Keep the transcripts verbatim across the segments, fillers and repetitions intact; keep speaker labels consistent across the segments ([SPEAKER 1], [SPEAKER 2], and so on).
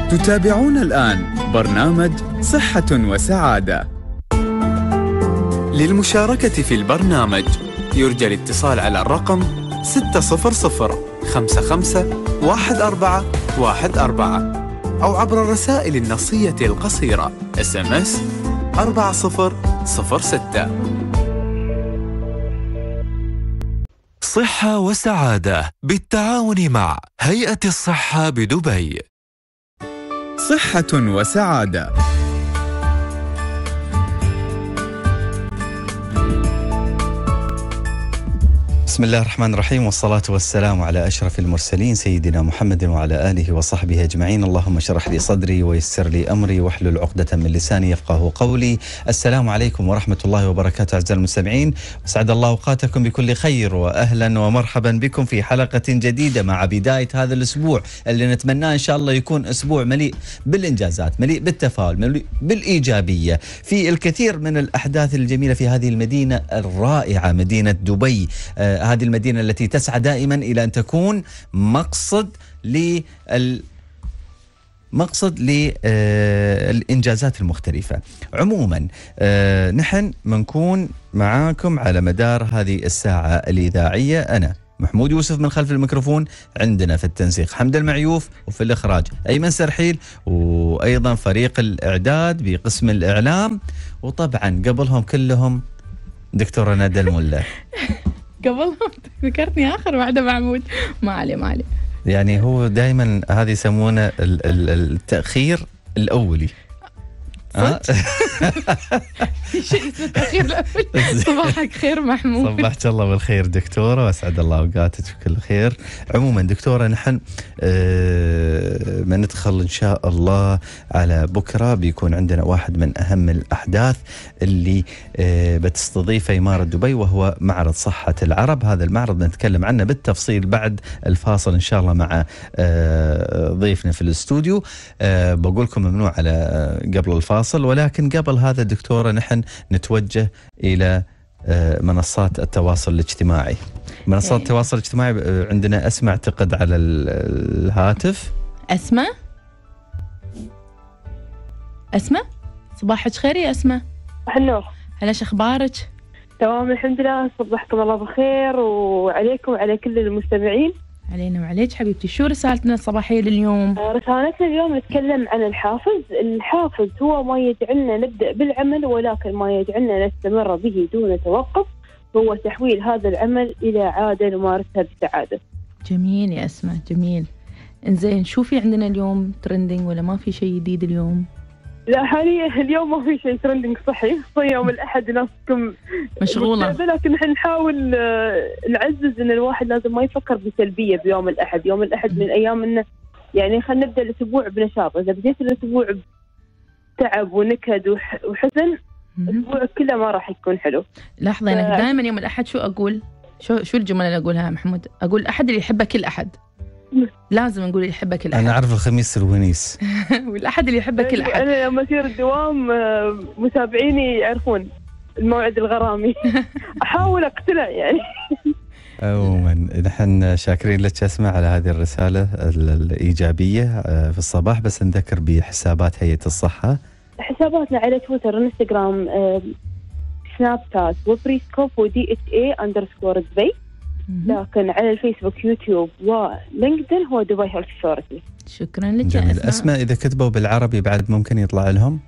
[SPEAKER 1] تتابعون الآن برنامج صحة وسعادة. للمشاركة في البرنامج يرجى الاتصال على الرقم ستة صفر صفر خمسة خمسة واحد أربعة واحد أربعة أو عبر الرسائل النصية القصيرة إس إم إس أربعة صفر صفر ستة.
[SPEAKER 2] صحة وسعادة بالتعاون مع هيئة الصحة بدبي.
[SPEAKER 1] صحة وسعادة.
[SPEAKER 3] بسم الله الرحمن الرحيم، والصلاة والسلام على أشرف المرسلين سيدنا محمد وعلى آله وصحبه أجمعين. اللهم اشرح لي صدري ويسر لي أمري واحلل عقدة من لساني يفقه قولي. السلام عليكم ورحمة الله وبركاته أعزائي المستمعين، وسعد الله أوقاتكم بكل خير، وأهلا ومرحبا بكم في حلقة جديدة مع بداية هذا الأسبوع اللي نتمناه إن شاء الله يكون أسبوع مليء بالإنجازات، مليء بالتفاؤل، مليء بالإيجابية في الكثير من الأحداث الجميلة في هذه المدينة الرائعة، مدينة دبي. آه هذه المدينة التي تسعى دائما إلى أن تكون مقصد لل مقصد للإنجازات المختلفة. عموما آه نحن منكون معاكم على مدار هذه الساعة الإذاعية. أنا محمود يوسف من خلف الميكروفون، عندنا في التنسيق حمد المعيوف، وفي الإخراج أيمن سرحيل، وأيضا فريق الإعداد بقسم الإعلام، وطبعا قبلهم كلهم دكتورة ندى الملا.
[SPEAKER 4] قبلهم ذكرتني آخر واحدة محمود. ما عليه ما عليه،
[SPEAKER 3] يعني هو دائما هذه يسمونه التأخير الأولي.
[SPEAKER 4] أه؟ شيء اسمه التأخير الأولي. صباحك خير محمود.
[SPEAKER 3] صبحت الله بالخير دكتورة، وأسعد الله أوقاتك بكل خير. عموما دكتورة، نحن آه ما ندخل إن شاء الله على بكرة بيكون عندنا واحد من أهم الأحداث اللي آه بتستضيفه إمارة دبي، وهو معرض صحة العرب. هذا المعرض بنتكلم عنه بالتفصيل بعد الفاصل إن شاء الله مع آه ضيفنا في الاستوديو. آه بقول لكم ممنوع على آه قبل الفاصل، ولكن قبل هذا دكتورة نحن نتوجه إلى منصات التواصل الاجتماعي. منصات التواصل الاجتماعي عندنا أسماء اعتقد على الهاتف.
[SPEAKER 4] أسماء أسماء صباحك خير يا أسماء.
[SPEAKER 5] النور.
[SPEAKER 4] هلا شو أخبارك؟
[SPEAKER 5] تمام الحمد لله، صبحكم الله بخير وعليكم وعلى كل المستمعين.
[SPEAKER 4] علينا وعليك حبيبتي. شو رسالتنا الصباحية لليوم؟
[SPEAKER 5] رسالتنا اليوم نتكلم عن الحافز. الحافز هو ما يجعلنا نبدأ بالعمل، ولكن ما يجعلنا نستمر به دون توقف هو تحويل هذا العمل إلى عادة نمارسها بسعادة.
[SPEAKER 4] جميل يا أسماء، جميل. إنزين، شو في عندنا اليوم ترندينج ولا ما في شيء جديد اليوم؟
[SPEAKER 5] لا حاليا اليوم ما في شيء ترندينج صحي، خصوصا يوم الأحد الناس تكون
[SPEAKER 4] مشغولة،
[SPEAKER 5] لكن نحن نحاول نعزز إن الواحد لازم ما يفكر بسلبية بيوم الأحد. يوم الأحد من أيام إنه يعني خلينا نبدأ الأسبوع بنشاط. إذا بديت الأسبوع بتعب ونكد وحزن الأسبوع كله ما راح يكون حلو.
[SPEAKER 4] لحظة، أنا ف... دائما يوم الأحد شو أقول؟ شو شو الجملة اللي أقولها محمود؟ أقول أحد اللي يحبه كل أحد. لازم نقول اللي يحبك الأحد.
[SPEAKER 3] أنا أعرف الخميس الونيس.
[SPEAKER 4] والأحد اللي يحبك الأحد.
[SPEAKER 5] أنا لما أسير الدوام متابعيني يعرفون الموعد الغرامي. أحاول أقتنع يعني.
[SPEAKER 3] عموما نحن شاكرين لك أسماء على هذه الرسالة الإيجابية في الصباح. بس نذكر بحسابات هيئة الصحة.
[SPEAKER 5] حساباتنا على تويتر، انستغرام، سناب شات، وبريسكوب، ودي اتش اي اندرسكور دبي. لكن على الفيسبوك، يوتيوب، ولينكدين هو دبي هيلث أثوريتي.
[SPEAKER 4] شكرا لك
[SPEAKER 3] يا
[SPEAKER 4] أسماء.
[SPEAKER 3] أسماء إذا كتبوا بالعربي بعد ممكن يطلع لهم؟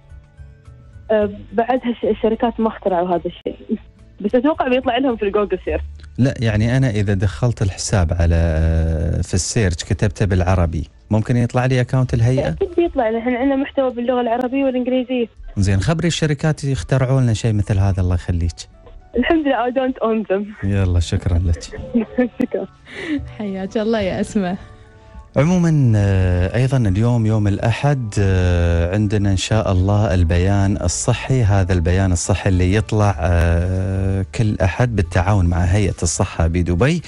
[SPEAKER 5] أه بعدها الشركات ما اخترعوا هذا الشيء، بس أتوقع بيطلع لهم في الجوجل سيرش.
[SPEAKER 3] لا يعني أنا إذا دخلت الحساب على في السيرش كتبته بالعربي ممكن يطلع لي أكاونت الهيئة؟
[SPEAKER 5] أكيد بيطلع. نحن عندنا محتوى باللغة العربية والإنجليزية. زين،
[SPEAKER 3] خبري الشركات يخترعوا لنا شيء مثل هذا الله يخليك.
[SPEAKER 5] الحمد لله I don't own them.
[SPEAKER 3] يلا شكرا لك.
[SPEAKER 5] شكرا.
[SPEAKER 4] حياك الله يا أسماء.
[SPEAKER 3] عموما أيضا اليوم يوم الأحد عندنا إن شاء الله البيان الصحي. هذا البيان الصحي اللي يطلع كل أحد بالتعاون مع هيئة الصحة بدبي،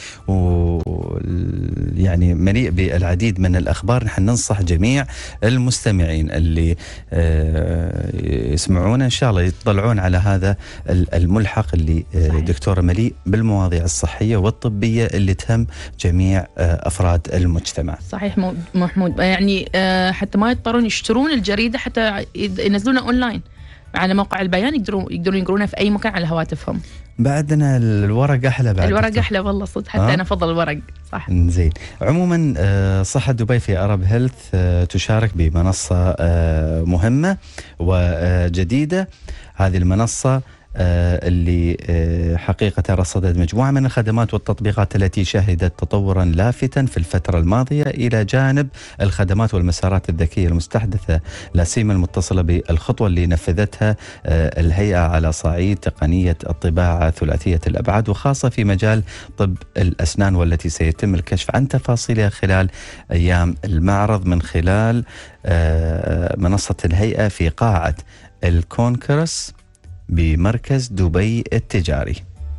[SPEAKER 3] ويعني مليء بالعديد من الأخبار. نحن ننصح جميع المستمعين اللي يسمعونا إن شاء الله يطلعون على هذا الملحق اللي دكتورة مليء بالمواضيع الصحية والطبية اللي تهم جميع أفراد المجتمع.
[SPEAKER 4] صحيح مو- محمود، يعني آه، حتى ما يضطرون يشترون الجريدة، حتى ينزلونها أونلاين على موقع البيان، يقدرون يقدرون يقرونها في أي مكان على هواتفهم.
[SPEAKER 3] بعدنا الورق أحلى بعد
[SPEAKER 4] الورق
[SPEAKER 3] دكتور.
[SPEAKER 4] أحلى والله صدق، حتى
[SPEAKER 3] آه؟
[SPEAKER 4] أنا أفضل الورق. صح.
[SPEAKER 3] زين. عموما آه، صحة دبي في أرب هيلث آه، تشارك بمنصة آه، مهمة وجديدة. هذه المنصة آه، اللي آه، حقيقة رصدت مجموعة من الخدمات والتطبيقات التي شهدت تطورا لافتا في الفترة الماضية، إلى جانب الخدمات والمسارات الذكية المستحدثة، لا سيما المتصلة بالخطوة اللي نفذتها آه، الهيئة على صعيد تقنية الطباعة ثلاثية الأبعاد، وخاصة في مجال طب الأسنان، والتي سيتم الكشف عن تفاصيلها خلال أيام المعرض من خلال آه، منصة الهيئة في قاعة الكونكرس بمركز دبي التجاري.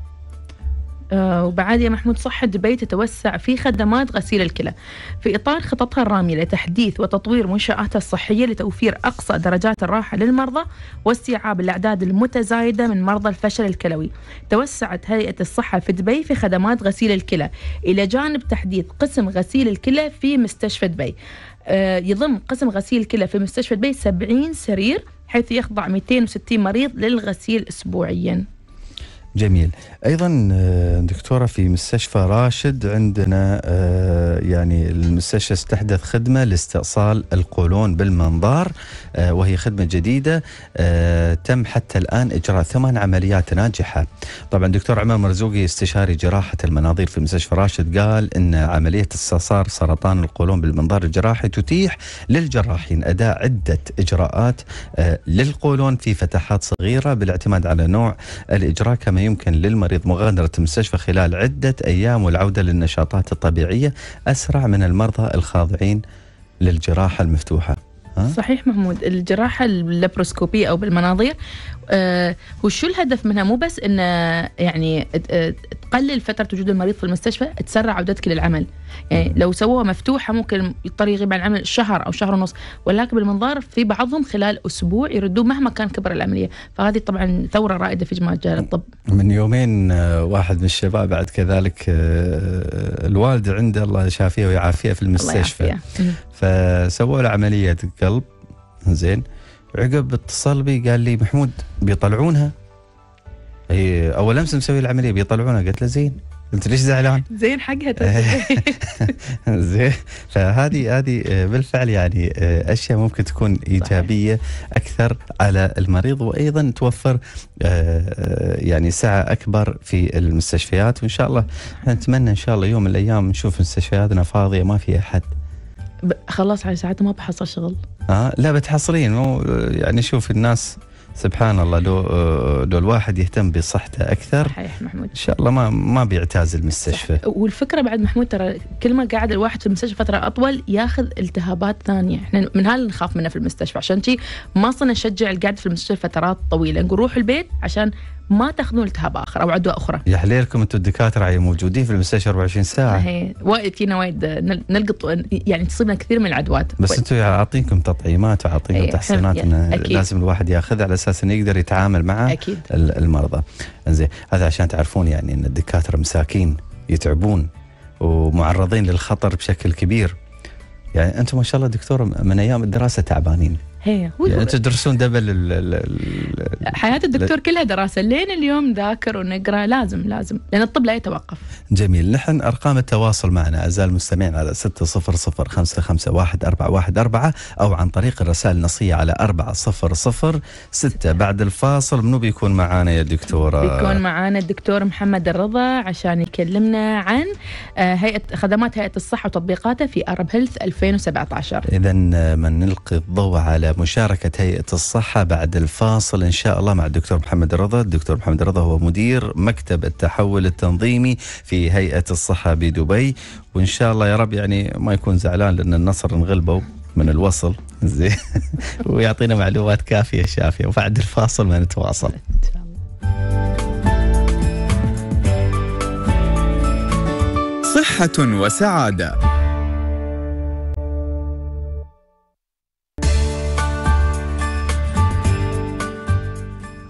[SPEAKER 4] آه، وبعد يا محمود، صحة دبي تتوسع في خدمات غسيل الكلى في إطار خططها الرامية لتحديث وتطوير منشآتها الصحية لتوفير أقصى درجات الراحة للمرضى واستيعاب الأعداد المتزايدة من مرضى الفشل الكلوي. توسعت هيئة الصحة في دبي في خدمات غسيل الكلى إلى جانب تحديث قسم غسيل الكلى في مستشفى دبي. آه، يضم قسم غسيل الكلى في مستشفى دبي سبعين سرير، حيث يخضع مئتين وستين مريض للغسيل أسبوعياً.
[SPEAKER 3] جميل. أيضا آه، دكتورة، في مستشفى راشد عندنا آه، يعني المستشفى استحدث خدمة لاستئصال القولون بالمنظار، آه، وهي خدمة جديدة آه، تم حتى الآن إجراء ثمان عمليات ناجحة. طبعا دكتور عمر مرزوقي استشاري جراحة المناظير في مستشفى راشد قال إن عملية استئصال سرطان القولون بالمنظار الجراحي تتيح للجراحين أداء عدة إجراءات آه، للقولون في فتحات صغيرة بالاعتماد على نوع الإجراء، كما يمكن للمريض مغادرة المستشفى خلال عدة أيام والعودة للنشاطات الطبيعية أسرع من المرضى الخاضعين للجراحة المفتوحة. ها؟
[SPEAKER 4] صحيح محمود. الجراحة اللابروسكوبية أو بالمناظير آه وشو الهدف منها؟ مو بس إن يعني آه تقلل فترة وجود المريض في المستشفى، تسرع عودتك للعمل. يعني لو سووها مفتوحة ممكن يضطر يغيب عن العمل شهر أو شهر ونص، ولكن بالمنظار في بعضهم خلال أسبوع يردوه مهما كان كبر العملية. فهذه طبعا ثورة رائدة في مجال الطب.
[SPEAKER 3] من يومين آه، واحد من الشباب بعد كذلك آه، الوالد عنده الله يشافيه ويعافيه في المستشفى، فسووا له عملية قلب. زين. عقب اتصل بي قال لي محمود بيطلعونها، هي اول امس مسوي العمليه بيطلعونها. قلت له زين. قلت ليش زعلان؟
[SPEAKER 4] زين حقها.
[SPEAKER 3] زين. فهذه هذه بالفعل يعني اشياء ممكن تكون ايجابيه اكثر على المريض، وايضا توفر يعني سعه اكبر في المستشفيات. وان شاء الله نتمنى ان شاء الله يوم من الايام نشوف مستشفياتنا فاضيه ما فيها احد.
[SPEAKER 4] خلاص على ساعات ما بحصل شغل.
[SPEAKER 3] اه لا بتحصلين، مو يعني شوف الناس سبحان الله، لو لو الواحد يهتم بصحته اكثر
[SPEAKER 4] صحيح محمود
[SPEAKER 3] ان شاء الله ما ما بيعتاز المستشفى.
[SPEAKER 4] صح. والفكره بعد محمود ترى كل ما قاعد الواحد في المستشفى فتره اطول ياخذ التهابات ثانيه، احنا من هذا اللي نخاف منه في المستشفى، عشان شي ما صرنا نشجع القعده في المستشفى فترات طويله، نقول روحوا البيت عشان ما تاخذون التهاب اخر او عدوى اخرى.
[SPEAKER 3] يا حليلكم انتم الدكاتره موجودين في المستشفى أربعة وعشرين ساعه.
[SPEAKER 4] هي وايد فينا وايد نلقط يعني تصيبنا كثير من العدوات.
[SPEAKER 3] بس انتم عاطينكم تطعيمات وعاطينكم تحصينات انه لازم الواحد ياخذ على اساس انه يقدر يتعامل مع
[SPEAKER 4] أكيد.
[SPEAKER 3] المرضى. زين. هذا عشان تعرفون يعني ان الدكاتره مساكين يتعبون ومعرضين للخطر بشكل كبير. يعني انتم ما شاء الله دكتور من ايام الدراسه تعبانين.
[SPEAKER 4] هي
[SPEAKER 3] يعني انتم تدرسون دبل ال ال
[SPEAKER 4] حياه الدكتور كلها دراسه، لين اليوم ذاكر ونقرا، لازم لازم لان الطب لا يتوقف.
[SPEAKER 3] جميل. نحن ارقام التواصل معنا اعزائي المستمعين على ستة صفر صفر خمسة خمسة واحد أربعة واحد أربعة او عن طريق الرسائل النصيه على أربعة صفر صفر ستة. بعد الفاصل منو بيكون معانا يا دكتوره؟
[SPEAKER 4] بيكون معانا الدكتور محمد الرضا عشان يكلمنا عن هيئه خدمات هيئه الصحه وتطبيقاتها في أرب هيلث ألفين وسبعة عشر.
[SPEAKER 3] اذا من نلقي الضوء على مشاركة هيئة الصحة بعد الفاصل إن شاء الله مع الدكتور محمد الرضا. الدكتور محمد الرضا هو مدير مكتب التحول التنظيمي في هيئة الصحة بدبي، وإن شاء الله يا رب يعني ما يكون زعلان لأن النصر انغلبوا من الوصل زين ويعطينا معلومات كافية شافية. وبعد الفاصل ما نتواصل.
[SPEAKER 1] صحة وسعادة.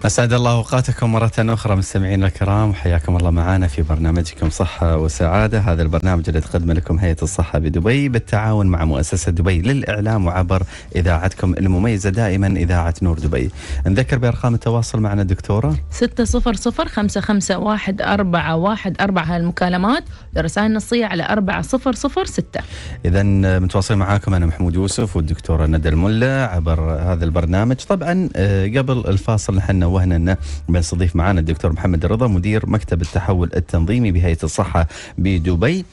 [SPEAKER 3] أسعد الله أوقاتكم مرة أخرى مستمعينا الكرام، وحياكم الله معنا في برنامجكم صحة وسعادة. هذا البرنامج الذي تقدم لكم هيئة الصحة بدبي بالتعاون مع مؤسسة دبي للإعلام وعبر إذاعتكم المميزة دائما إذاعة نور دبي. نذكر بأرقام التواصل معنا دكتورة
[SPEAKER 4] ستة صفر صفر خمسة خمسة واحد أربعة واحد أربعة هالمكالمات، ورسائل نصية على أربعة صفر صفر ستة.
[SPEAKER 3] إذا متواصل معاكم أنا محمود يوسف والدكتورة ندى الملا عبر هذا البرنامج. طبعا قبل الفاصل نحن نوهنا أن بنستضيف معنا الدكتور محمد الرضا مدير مكتب التحول التنظيمي بهيئة الصحة بدبي.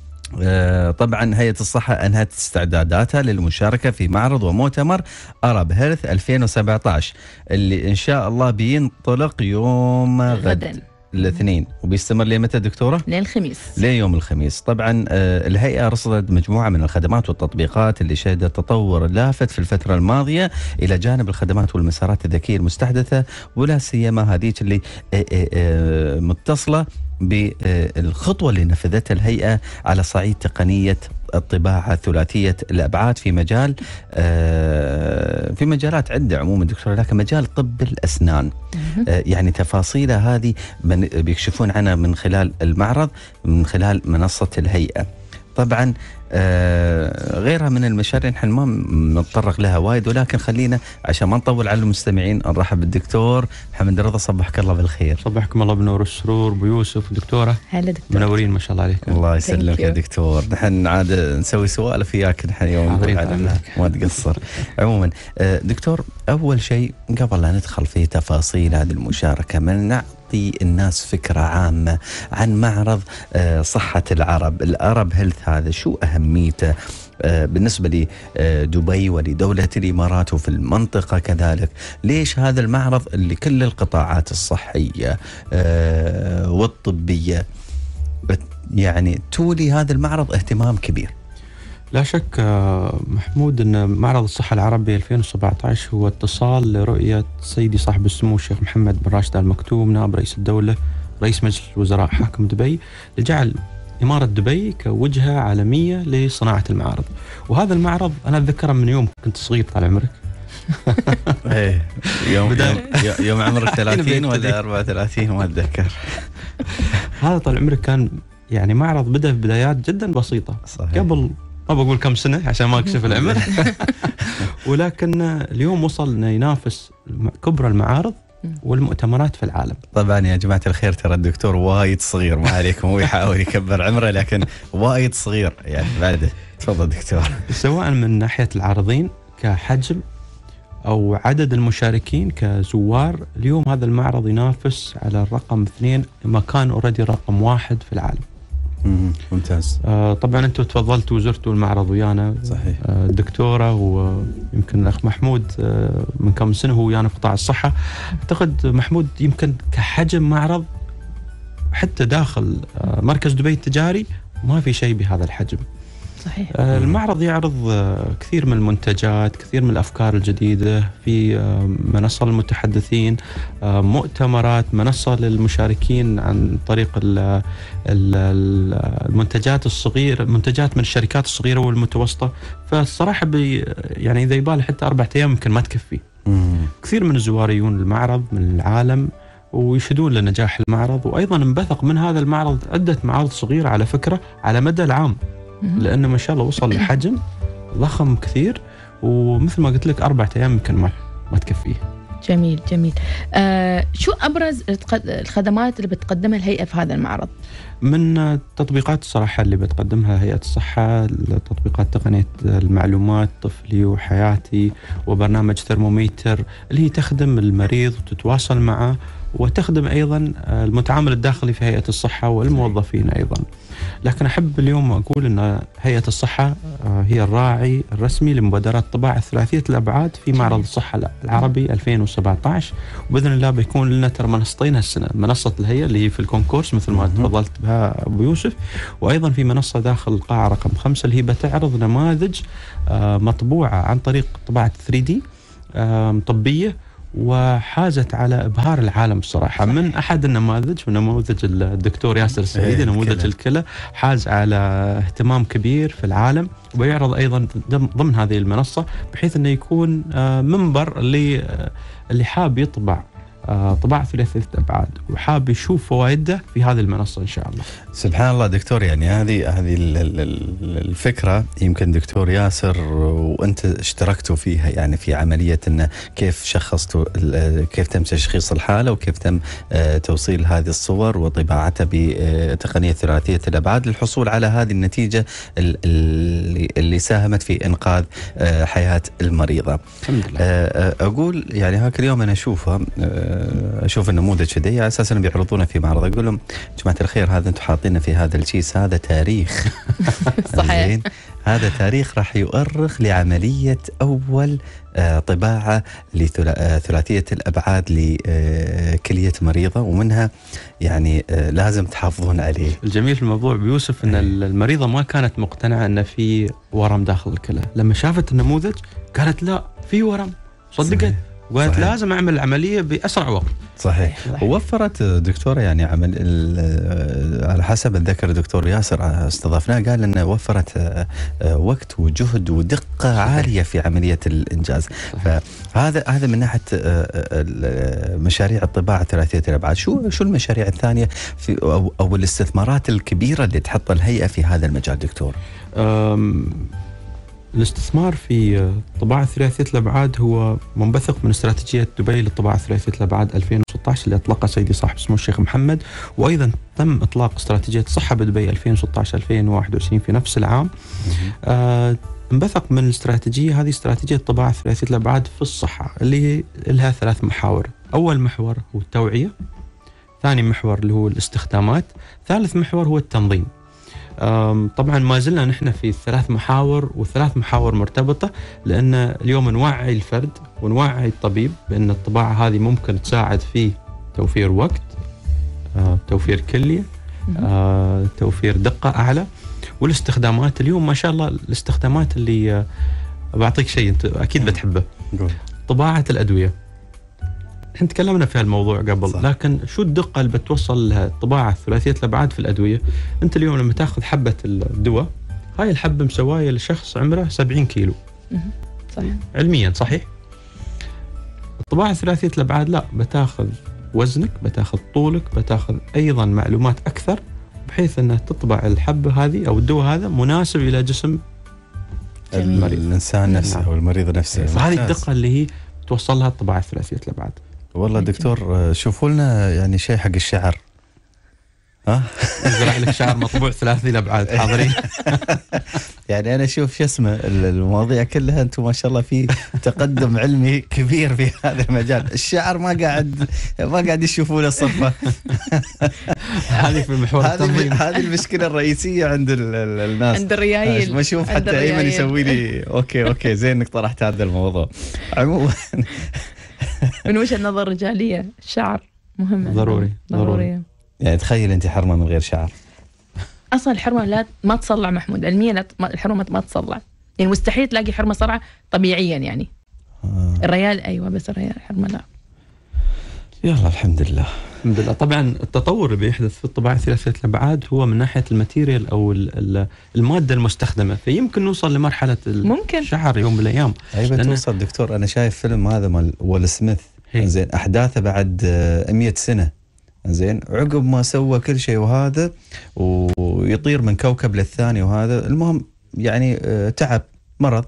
[SPEAKER 3] طبعا هيئة الصحة أنهت استعداداتها للمشاركة في معرض ومؤتمر أرب هيلث ألفين وسبعة عشر اللي إن شاء الله بينطلق يوم غد الاثنين وبيستمر لمتى دكتورة؟
[SPEAKER 4] للخميس،
[SPEAKER 3] ليوم الخميس. طبعا الهيئة رصدت مجموعة من الخدمات والتطبيقات اللي شهدت تطور لافت في الفترة الماضية إلى جانب الخدمات والمسارات الذكية المستحدثة، ولا سيما هذيك اللي متصلة بالخطوة اللي نفذتها الهيئة على صعيد تقنية الطباعة ثلاثية الأبعاد في مجال في مجالات عدة عموما دكتور، لكن مجال طب الأسنان يعني تفاصيلها هذه بيكشفون عنها من خلال المعرض من خلال منصة الهيئة. طبعا آه غيرها من المشاريع نحن ما نتطرق لها وايد، ولكن خلينا عشان ما نطول على المستمعين نرحب بالدكتور محمد الرضا. صبحك الله بالخير.
[SPEAKER 6] صبحكم الله بنور السرور ابو يوسف ودكتوره.
[SPEAKER 4] هلا دكتور.
[SPEAKER 6] منورين ما شاء الله عليكم.
[SPEAKER 3] الله يسلمك يا دكتور. نحن عاد نسوي سوالف وياك نحن يوم ما تقصر. عموما آه دكتور، اول شيء قبل لا ندخل في تفاصيل هذه المشاركه من نعطي الناس فكره عامه عن معرض آه صحه العرب الأرب هيلث. هذا شو أهميته بالنسبة لدبي ولدولة الإمارات وفي المنطقة كذلك؟ ليش هذا المعرض اللي كل القطاعات الصحية والطبية يعني تولي هذا المعرض اهتمام كبير؟
[SPEAKER 6] لا شك محمود أن معرض الصحة العربي ألفين وسبعة عشر هو اتصال لرؤية سيدي صاحب السمو الشيخ محمد بن راشد آل مكتوم نائب رئيس الدولة رئيس مجلس الوزراء حاكم دبي، لجعل إمارة دبي كوجهة عالمية لصناعة المعارض. وهذا المعرض أنا أتذكره من يوم كنت صغير. طال عمرك
[SPEAKER 3] ايه يوم يوم عمرك ثلاثين ولا أربعة وثلاثين ما أتذكر.
[SPEAKER 6] هذا طال عمرك كان يعني معرض بدأ في بدايات جدا بسيطة. صحيح. قبل ما بقول كم سنة عشان ما أكشف العمر ولكن اليوم وصل إنه ينافس كبرى المعارض والمؤتمرات في العالم.
[SPEAKER 3] طبعا يا جماعة الخير ترى الدكتور وايد صغير، ما عليكم، هو يحاول يكبر عمره لكن وايد صغير يعني بعده. تفضل دكتور.
[SPEAKER 6] سواء من ناحية العارضين كحجم أو عدد المشاركين كزوار، اليوم هذا المعرض ينافس على الرقم اثنين مكان أوريدي رقم واحد في العالم.
[SPEAKER 3] ممتاز.
[SPEAKER 6] آه طبعا أنتم تفضلتوا وزرتوا المعرض ويانا.
[SPEAKER 3] صحيح.
[SPEAKER 6] آه الدكتورة ويمكن الأخ محمود آه من كم سنة هو ويانا في قطاع الصحة. أعتقد محمود يمكن كحجم معرض حتى داخل آه مركز دبي التجاري ما في شيء بهذا الحجم.
[SPEAKER 4] صحيح.
[SPEAKER 6] آه المعرض يعرض آه كثير من المنتجات، كثير من الأفكار الجديدة، في آه منصة للمتحدثين، آه مؤتمرات، منصة للمشاركين عن طريق ال ال المنتجات الصغيرة، منتجات من الشركات الصغيرة والمتوسطة. فالصراحة بي يعني إذا يبال حتى أربعة أيام يمكن ما تكفي. مم. كثير من الزوار يجون المعرض من العالم ويشهدون لنجاح المعرض، وأيضا انبثق من هذا المعرض عدة معارض صغيرة على فكرة على مدى العام، لأنه ما شاء الله وصل لحجم ضخم كثير، ومثل ما قلت لك أربعة أيام يمكن ما ما تكفيه.
[SPEAKER 4] جميل جميل. آه شو أبرز الخدمات اللي بتقدمها الهيئة في هذا المعرض؟
[SPEAKER 6] من التطبيقات الصراحة اللي بتقدمها هيئة الصحة تطبيقات تقنية المعلومات طفلي وحياتي وبرنامج ثرموميتر اللي هي تخدم المريض وتتواصل معه، وتخدم أيضا المتعامل الداخلي في هيئة الصحة والموظفين أيضا. لكن أحب اليوم أقول أن هيئة الصحة هي الراعي الرسمي لمبادرات الطباعة الثلاثية الأبعاد في معرض الصحة العربي ألفين وسبعة عشر، وبإذن الله بيكون لنا ترى منصتين هالسنة، منصة الهيئة اللي هي في الكونكورس مثل ما تفضلت بها أبو يوسف، وأيضا في منصة داخل القاعة رقم خمسة اللي هي بتعرض نماذج مطبوعة عن طريق طباعة ثري دي طبية، وحازت على إبهار العالم الصراحة. من أحد النماذج ونموذج الدكتور ياسر السعيدي نموذج الكلى حاز على اهتمام كبير في العالم، ويعرض أيضا ضمن هذه المنصة بحيث أنه يكون منبر اللي اللي حاب يطبع طباعة ثلاثية الأبعاد وحاب يشوف فوائده في هذه المنصة إن شاء الله.
[SPEAKER 3] سبحان الله دكتور، يعني هذه هذه الفكرة يمكن دكتور ياسر وأنت اشتركتوا فيها، يعني في عملية إنه كيف شخصتوا، كيف تم تشخيص الحالة وكيف تم توصيل هذه الصور وطباعتها بتقنية ثلاثية الأبعاد للحصول على هذه النتيجة اللي, اللي ساهمت في إنقاذ حياة المريضة.
[SPEAKER 6] الحمد لله.
[SPEAKER 3] أقول يعني هاك اليوم أنا أشوفها أشوف النموذج كذي على أساس أنهم بيعرضونه في معرض، أقول لهم جماعة الخير هذا أنتم حاطينه في هذا الكيس، هذا تاريخ.
[SPEAKER 4] صحيح.
[SPEAKER 3] هذا تاريخ راح يؤرخ لعملية أول طباعة لثلاثية الأبعاد لكلية مريضة، ومنها يعني لازم تحافظون عليه.
[SPEAKER 6] الجميل في الموضوع بيوسف أن المريضة ما كانت مقتنعة أن في ورم داخل الكلى، لما شافت النموذج قالت لا في ورم، صدقت وقالت لازم أعمل العملية بأسرع وقت.
[SPEAKER 3] صحيح. صحيح. ووفرت دكتورة يعني عمل على حسب الذكر دكتور ياسر استضافناه قال أنه وفرت وقت وجهد ودقة صحيح. عالية في عملية الإنجاز. صحيح. فهذا هذا من ناحية مشاريع الطباعة ثلاثية الأبعاد. شو شو المشاريع الثانية في أو, أو الاستثمارات الكبيرة اللي تحط الهيئة في هذا المجال دكتور؟
[SPEAKER 6] الاستثمار في طباعة ثلاثية الأبعاد هو منبثق من استراتيجية دبي للطباعة ثلاثية الأبعاد ألفين وستة عشر اللي أطلقها سيدي صاحب اسمه الشيخ محمد، وأيضا تم إطلاق استراتيجية صحة بدبي ألفين وستة عشر ألفين وواحد وعشرين في نفس العام. آه انبثق من الاستراتيجية هذه استراتيجية طباعة ثلاثية الأبعاد في الصحة اللي لها ثلاث محاور. أول محور هو التوعية، ثاني محور اللي هو الاستخدامات، ثالث محور هو التنظيم. طبعا ما زلنا نحن في ثلاث محاور وثلاث محاور مرتبطة، لأن اليوم نوعي الفرد ونوعي الطبيب بأن الطباعة هذه ممكن تساعد في توفير وقت، توفير كلية، توفير دقة أعلى. والاستخدامات اليوم ما شاء الله الاستخدامات اللي بعطيك شيء أنت أكيد بتحبه، طباعة الأدوية. احنا تكلمنا في هالموضوع قبل صح. لكن شو الدقة اللي بتوصل لها الطباعة ثلاثية الأبعاد في الأدوية؟ أنت اليوم لما تأخذ حبة الدواء هاي الحبة مسواية لشخص عمره سبعين كيلو
[SPEAKER 4] صحيح.
[SPEAKER 6] علميا صحيح. الطباعة ثلاثية الأبعاد لا، بتاخذ وزنك، بتاخذ طولك، بتاخذ أيضا معلومات أكثر بحيث أنها تطبع الحبة هذه أو الدواء هذا مناسب إلى جسم المريض
[SPEAKER 3] الإنسان نفسه أو المريض نفسه.
[SPEAKER 6] فهذه الدقة اللي هي توصل لها الطباعة ثلاثية الأبعاد.
[SPEAKER 3] والله دكتور شوفوا لنا يعني شيء حق الشعر، ها
[SPEAKER 6] نزرع لك شعر مطبوع ثلاثي الأبعاد، حاضرين؟
[SPEAKER 3] يعني أنا أشوف شو اسمه المواضيع كلها أنتم ما شاء الله في تقدم علمي كبير في هذا المجال. الشعر ما قاعد ما قاعد يشوفوا له صفة.
[SPEAKER 6] هذه في محور التنظيم،
[SPEAKER 3] هذه المشكلة الرئيسية عند الناس،
[SPEAKER 4] عند الريايل.
[SPEAKER 3] ما أشوف حتى أيمن يسوي لي أوكي أوكي زين إنك طرحت هذا الموضوع. عموما
[SPEAKER 4] من وجهة نظر رجالية الشعر مهم
[SPEAKER 6] ضروري
[SPEAKER 4] ضروري.
[SPEAKER 3] يعني تخيل أنت حرمة من غير شعر.
[SPEAKER 4] أصلا الحرمة لا ما تصلع محمود، علميا الحرمة ما تصلع، يعني مستحيل تلاقي حرمة صلعة طبيعيا يعني. آه. الريال أيوة بس الريال الحرمة لا.
[SPEAKER 3] يلا الحمد لله
[SPEAKER 6] الحمد لله. طبعا التطور اللي بيحدث في الطباعة ثلاثية الأبعاد هو من ناحية الماتيريال أو المادة المستخدمة، فيمكن نوصل لمرحلة
[SPEAKER 4] ممكن
[SPEAKER 6] الشعر يوم من الأيام.
[SPEAKER 3] أيوة توصل دكتور. أنا شايف فيلم هذا مال ويل سميث زين، أحداثه بعد مئة سنة زين، عقب ما سوى كل شيء وهذا ويطير من كوكب للثاني وهذا، المهم يعني تعب مرض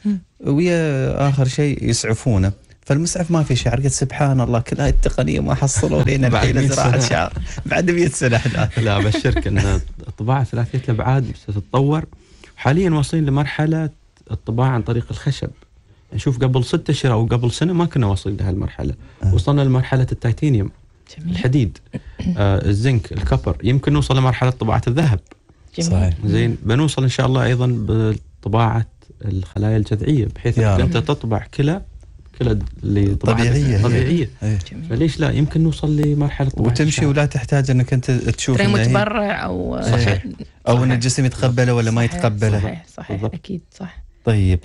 [SPEAKER 3] ويا آخر شيء يسعفونه، فالمسعف ما في شعر. قلت سبحان الله كل هاي التقنية ما حصلوا لنا الحين زراعة شعر بعد مئة سنة أحداث.
[SPEAKER 6] لا بشرك أن الطباعة ثلاثية الأبعاد ستتطور. حاليا واصلين لمرحلة الطباعة عن طريق الخشب. نشوف قبل ستة أشهر أو قبل سنة ما كنا واصلين لهذه المرحلة. آه. وصلنا لمرحلة التيتانيوم، جميل. الحديد، آه الزنك، الكبر، يمكن نوصل لمرحلة طباعة الذهب.
[SPEAKER 3] صحيح.
[SPEAKER 6] زين بنوصل إن شاء الله أيضا بطباعة الخلايا الجذعية بحيث أنت تطبع كلى كلى اللي
[SPEAKER 3] طبيعية
[SPEAKER 6] طبيعية. فليش لا يمكن نوصل لمرحلة طباعة
[SPEAKER 3] وتمشي الشعر. ولا تحتاج أنك أنت تشوف
[SPEAKER 4] إنه متبرع أو
[SPEAKER 3] صحيح. أو أن الجسم يتقبله ولا ما يتقبله.
[SPEAKER 4] صحيح صحيح أكيد صح.
[SPEAKER 3] طيب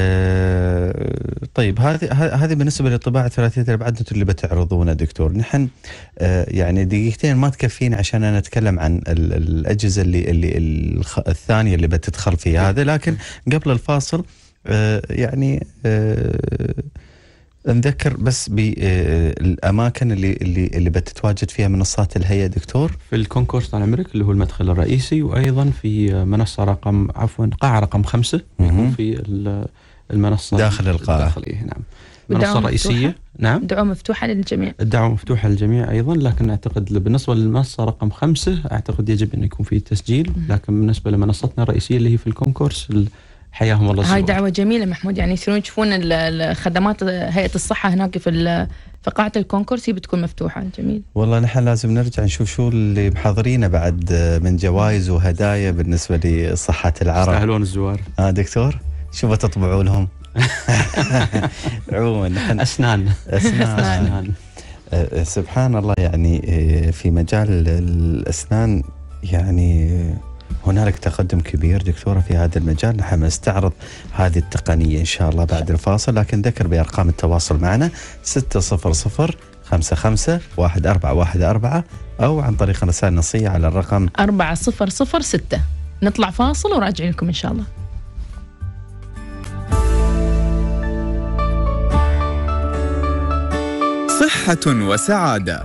[SPEAKER 3] آه طيب هذه هذه بالنسبه للطباعه ثلاثيه الابعاد اللي بتعرضونه دكتور. نحن آه يعني دقيقتين ما تكفين عشان انا اتكلم عن الاجهزه اللي اللي الثانيه اللي بتدخل في هذا، لكن قبل الفاصل آه يعني آه نذكر بس بالاماكن اللي اللي اللي بتتواجد فيها منصات الهيئه دكتور.
[SPEAKER 6] في الكونكورس طال عمرك اللي هو المدخل الرئيسي، وايضا في منصه رقم عفوا قاعه رقم خمسة يكون في المنصه
[SPEAKER 3] داخل القاعه
[SPEAKER 6] الداخليه. نعم المنصه الرئيسيه. نعم
[SPEAKER 4] الدعوه مفتوحه للجميع.
[SPEAKER 6] الدعوه مفتوحه للجميع ايضا، لكن اعتقد بالنسبه للمنصه رقم خمسة اعتقد يجب ان يكون في تسجيل، لكن بالنسبه لمنصتنا الرئيسيه اللي هي في الكونكورس حياهم الله.
[SPEAKER 4] هاي دعوة جميلة محمود، يعني يصيرون يشوفون الخدمات هيئة الصحة هناك في في قاعة الكونكورس، هي بتكون مفتوحة. جميل.
[SPEAKER 3] والله نحن لازم نرجع نشوف شو اللي محضرينه بعد من جوائز وهدايا بالنسبة لصحة العرب.
[SPEAKER 6] يستاهلون الزوار.
[SPEAKER 3] اه دكتور شو بتطبعوا لهم؟ عموما نحن
[SPEAKER 6] أسنان
[SPEAKER 3] أسنان, أسنان. آه سبحان الله، يعني آه في مجال الأسنان يعني هنالك تقدم كبير دكتورة في هذا المجال. نحن نستعرض هذه التقنية إن شاء الله بعد الفاصل، لكن ذكر بأرقام التواصل معنا ستة صفر صفر خمسة خمسة واحد أربعة واحد أربعة أو عن طريق رسائل نصية على الرقم
[SPEAKER 4] أربعة صفر صفر ستة. نطلع فاصل وراجعين لكم إن شاء الله.
[SPEAKER 1] صحة وسعادة.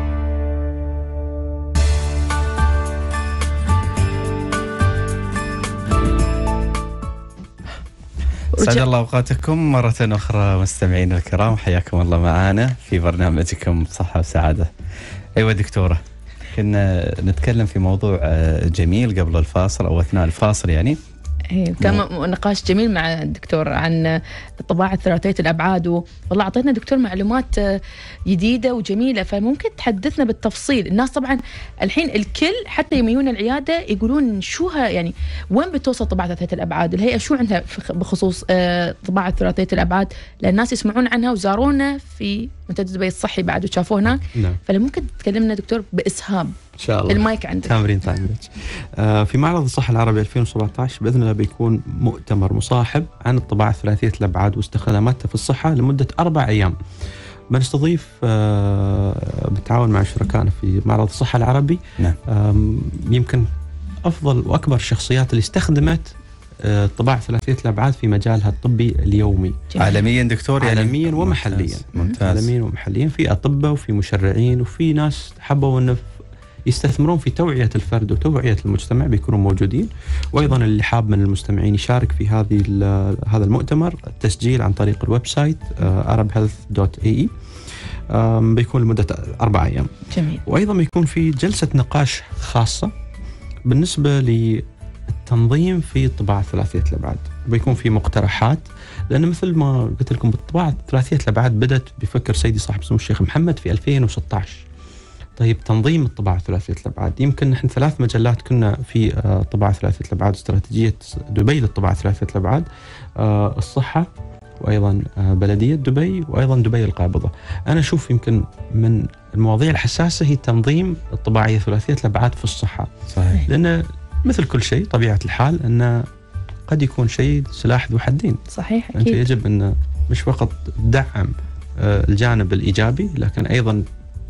[SPEAKER 3] سعد الله أوقاتكم مرة أخرى مستمعين الكرام، حياكم الله معنا في برنامجكم صحة وسعادة. أيوة دكتورة، كنا نتكلم في موضوع جميل قبل الفاصل أو أثناء الفاصل يعني.
[SPEAKER 4] إيه كان نقاش جميل مع الدكتور عن الطباعة ثلاثية الأبعاد، والله أعطيتنا دكتور معلومات جديدة وجميلة، فممكن تحدثنا بالتفصيل. الناس طبعا الحين الكل حتى يميون العيادة يقولون شوها يعني وين بتوصل طباعة ثلاثية الأبعاد، الهيئة شو عندها بخصوص طباعة ثلاثية الأبعاد، لأن الناس يسمعون عنها وزارونا في منتدى دبي الصحي بعد وشافوه هناك.
[SPEAKER 6] نعم.
[SPEAKER 4] فلممكن تكلمنا دكتور بإسهاب
[SPEAKER 6] إن شاء الله.
[SPEAKER 4] المايك عندك.
[SPEAKER 6] تمرين طيب. آه في معرض الصحة العربي ألفين وسبعة عشر بإذن الله بيكون مؤتمر مصاحب عن الطباعة ثلاثية الأبعاد واستخداماتها في الصحة لمدة أربع أيام. بنستضيف آه بالتعاون مع شركائنا في معرض الصحة العربي.
[SPEAKER 3] نعم.
[SPEAKER 6] يمكن أفضل وأكبر الشخصيات اللي استخدمت الطباعة ثلاثية الأبعاد في مجالها الطبي اليومي.
[SPEAKER 3] جميل. عالميا دكتور يعني؟
[SPEAKER 6] عالميا ومحليا.
[SPEAKER 3] ممتاز.
[SPEAKER 6] عالميا ومحليا، في أطباء وفي مشرعين وفي ناس حبوا أن يستثمرون في توعية الفرد وتوعية المجتمع بيكونوا موجودين. وأيضا اللي حاب من المستمعين يشارك في هذه هذا المؤتمر، التسجيل عن طريق الويب سايت arab health dot a e بيكون لمدة أربع أيام.
[SPEAKER 4] جميل.
[SPEAKER 6] وأيضا بيكون في جلسة نقاش خاصة بالنسبة للتنظيم في الطباعة ثلاثية الأبعاد. بيكون في مقترحات، لأن مثل ما قلت لكم بالطباعة ثلاثية الأبعاد بدأت بفكر سيدي صاحب سمو الشيخ محمد في ألفين وستة عشر. طيب تنظيم الطباعة ثلاثية الأبعاد، يمكن نحن ثلاث مجلات كنا في طباعة ثلاثية الأبعاد، استراتيجية دبي للطباعة ثلاثية الأبعاد، الصحة، وأيضا بلدية دبي، وأيضا دبي القابضة. أنا أشوف يمكن من المواضيع الحساسة هي تنظيم الطباعية ثلاثية الأبعاد في الصحة.
[SPEAKER 3] صحيح.
[SPEAKER 6] لأن مثل كل شيء طبيعة الحال أن قد يكون شيء سلاح ذو حدين.
[SPEAKER 4] صحيح.
[SPEAKER 6] أنت يجب أن مش فقط تدعم الجانب الإيجابي، لكن أيضا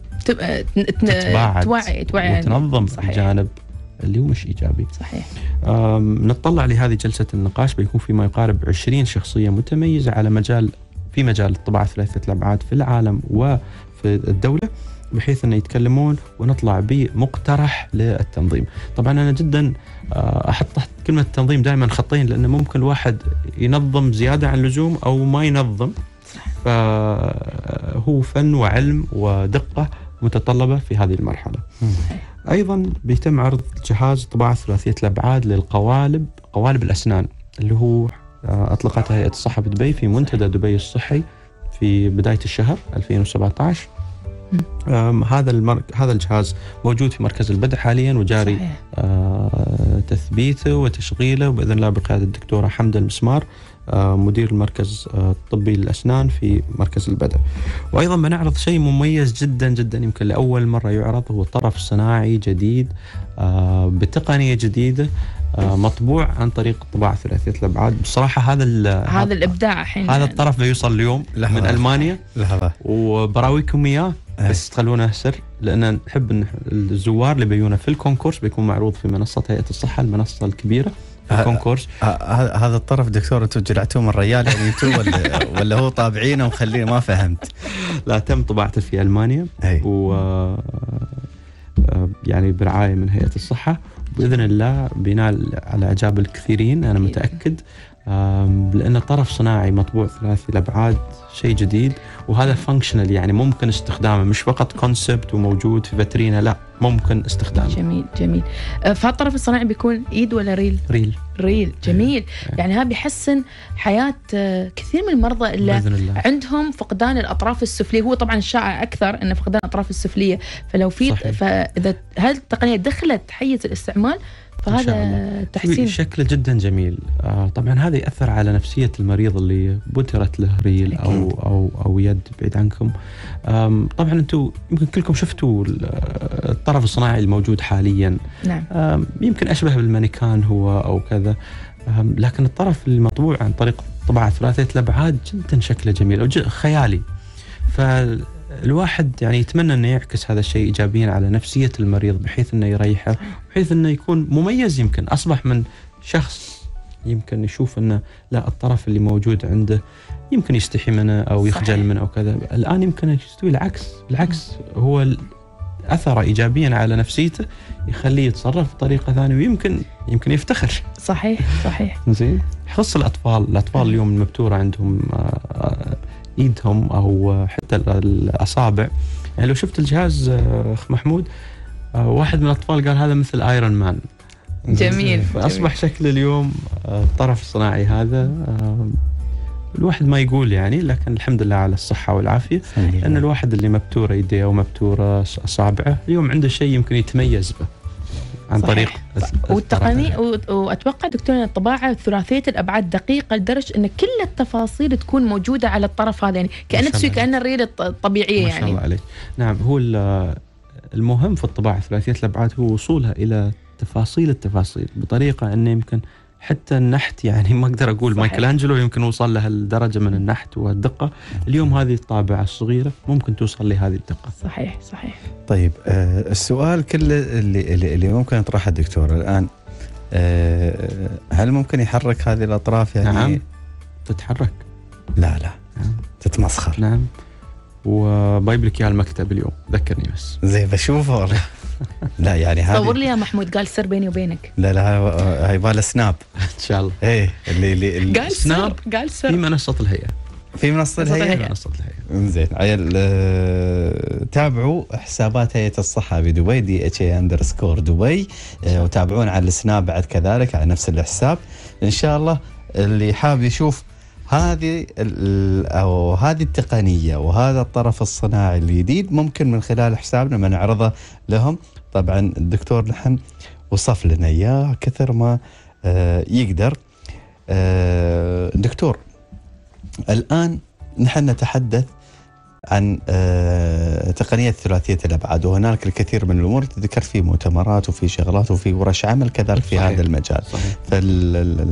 [SPEAKER 4] تتباعد توعي توعي
[SPEAKER 6] وتنظم الجانب اللي هو مش إيجابي.
[SPEAKER 4] صحيح.
[SPEAKER 6] نطلع لهذه جلسة النقاش، بيكون في ما يقارب عشرين شخصية متميزة على مجال في مجال الطباعة ثلاثية الأبعاد في العالم وفي الدولة، بحيث أن يتكلمون ونطلع بمقترح للتنظيم. طبعا أنا جدا أحط تحت كلمة التنظيم دائما خطين، لأنه ممكن الواحد ينظم زيادة عن اللزوم أو ما ينظم، فهو فن وعلم ودقة متطلبة في هذه المرحلة. أيضا بيتم عرض جهاز طباعة ثلاثية الأبعاد للقوالب، قوالب الأسنان، اللي هو أطلقتها هيئة الصحة بدبي في منتدى دبي الصحي في بداية الشهر ألفين وسبعة عشر. هذا المر... هذا الجهاز موجود في مركز البدء حاليا، وجاري آه تثبيته وتشغيله، وبإذن الله بقيادة الدكتورة حمدة المسمار آه مدير المركز آه الطبي للأسنان في مركز البدء. وأيضا بنعرض شيء مميز جدا جدا يمكن لأول مرة يعرض، هو طرف صناعي جديد آه بتقنية جديدة آه مطبوع عن طريق الطباعة ثلاثية الأبعاد. بصراحة هذا
[SPEAKER 4] هذا الإبداع الحين،
[SPEAKER 6] هذا الطرف بيوصل اليوم من ألمانيا.
[SPEAKER 3] لحظة.
[SPEAKER 6] وبراويكم إياه بس تخلونه سر، لأن نحب أن الزوار اللي بيجونا في الكونكورس بيكون معروض في منصة هيئة الصحة، المنصة الكبيرة في كونكورس.
[SPEAKER 3] هذا الطرف دكتور انتم جلعتوه من الريال يعني انتم ولا ولا هو طابعينه ومخلينه؟ ما فهمت.
[SPEAKER 6] لا، تم طباعته في المانيا و يعني برعايه من هيئه الصحه، باذن الله بينال على اعجاب الكثيرين انا متاكد، لأن طرف صناعي مطبوع ثلاثي الأبعاد شيء جديد، وهذا فانكشنال يعني ممكن استخدامه، مش فقط كونسبت وموجود في فاترينا، لا ممكن استخدامه.
[SPEAKER 4] جميل جميل. فالطرف الصناعي بيكون إيد ولا ريل؟
[SPEAKER 6] ريل.
[SPEAKER 4] ريل جميل. يعني هذا بيحسن حياة كثير من المرضى اللي عندهم فقدان الأطراف السفلية. هو طبعا الشائع أكثر أن فقدان الأطراف السفلية، فلو في فإذا هذه التقنية دخلت حيز الاستعمال فهذا تحسين
[SPEAKER 6] شكله جدا جميل. آه طبعا هذا يأثر على نفسية المريض اللي بترت له ريل أو, أو, أو يد بعيد عنكم. طبعا أنتم يمكن كلكم شفتوا الطرف الصناعي الموجود حاليا.
[SPEAKER 4] نعم.
[SPEAKER 6] يمكن أشبه بالمانيكان هو أو كذا، لكن الطرف المطبوع عن طريق طباعة ثلاثية الأبعاد جدا شكله جميل خيالي. فالواحد يعني يتمنى أنه يعكس هذا الشيء إيجابيا على نفسية المريض، بحيث أنه يريحه، بحيث أنه يكون مميز. يمكن أصبح من شخص يمكن يشوف أنه لا، الطرف اللي موجود عنده يمكن يستحي منه أو يخجل منه أو كذا، الآن يمكن يستوي العكس. بالعكس هو أثر إيجابيا على نفسيته، يخليه يتصرف بطريقة ثانية، ويمكن يمكن يفتخر.
[SPEAKER 4] صحيح صحيح.
[SPEAKER 6] زين. خص الأطفال الأطفال اليوم المبتورة عندهم إيدهم أو حتى الأصابع، يعني لو شفت الجهاز أخ محمود، واحد من الأطفال قال هذا مثل آيرون مان.
[SPEAKER 4] جميل.
[SPEAKER 6] فأصبح شكل اليوم الطرف الصناعي هذا الواحد ما يقول يعني، لكن الحمد لله على الصحة والعافية، لأن الواحد اللي مبتورة يديه ومبتورة أصابعه اليوم عنده شيء يمكن يتميز به عن
[SPEAKER 4] صحيح.
[SPEAKER 6] طريق
[SPEAKER 4] والتقنية. وأتوقع دكتور أن الطباعة ثلاثية الأبعاد دقيقة لدرجة أن كل التفاصيل تكون موجودة على الطرف هذا، يعني كأنه تسوي كأن الريل الطبيعية يعني.
[SPEAKER 6] ما شاء الله عليك. نعم. هو المهم في الطباعة ثلاثية الأبعاد هو وصولها إلى تفاصيل التفاصيل بطريقة أنه يمكن حتى النحت، يعني ما أقدر أقول مايكلانجلو يمكن وصل له الدرجة من النحت والدقة، اليوم هذه الطابعة الصغيرة ممكن توصل لهذه الدقة.
[SPEAKER 4] صحيح صحيح.
[SPEAKER 3] طيب آه السؤال كله اللي, اللي, اللي ممكن يطرحه الدكتور الآن، آه هل ممكن يحرك هذه الأطراف يعني؟
[SPEAKER 6] نعم تتحرك.
[SPEAKER 3] لا لا. نعم. تتمسخر.
[SPEAKER 6] نعم. وبايب لك اياها المكتب اليوم، ذكرني بس.
[SPEAKER 3] زي بشوفه والله. لا يعني هذه
[SPEAKER 4] صور لي يا محمود، قال سر بيني وبينك.
[SPEAKER 3] لا لا هاي باله سناب
[SPEAKER 6] ان شاء الله.
[SPEAKER 3] ايه اللي اللي, اللي
[SPEAKER 4] قال سناب، قال سر
[SPEAKER 6] في منصة الهيئة.
[SPEAKER 3] في منصة الهيئة.
[SPEAKER 6] في منصة الهيئة.
[SPEAKER 3] زين. عيل آه تابعوا حسابات هيئة الصحة بدبي دي اتش اي اندرسكور دبي، آه وتابعون على السناب بعد كذلك على نفس الحساب. ان شاء الله اللي حاب يشوف هذه أو هذه التقنية وهذا الطرف الصناعي الجديد ممكن من خلال حسابنا ما نعرضه لهم. طبعا الدكتور نحن وصف لنا إياه كثر ما آه يقدر. آه دكتور، الآن نحن نتحدث عن آه تقنية ثلاثية الأبعاد، وهناك الكثير من الأمور ذكرت في مؤتمرات وفي شغلات وفي ورش عمل كذلك في هذا المجال. فال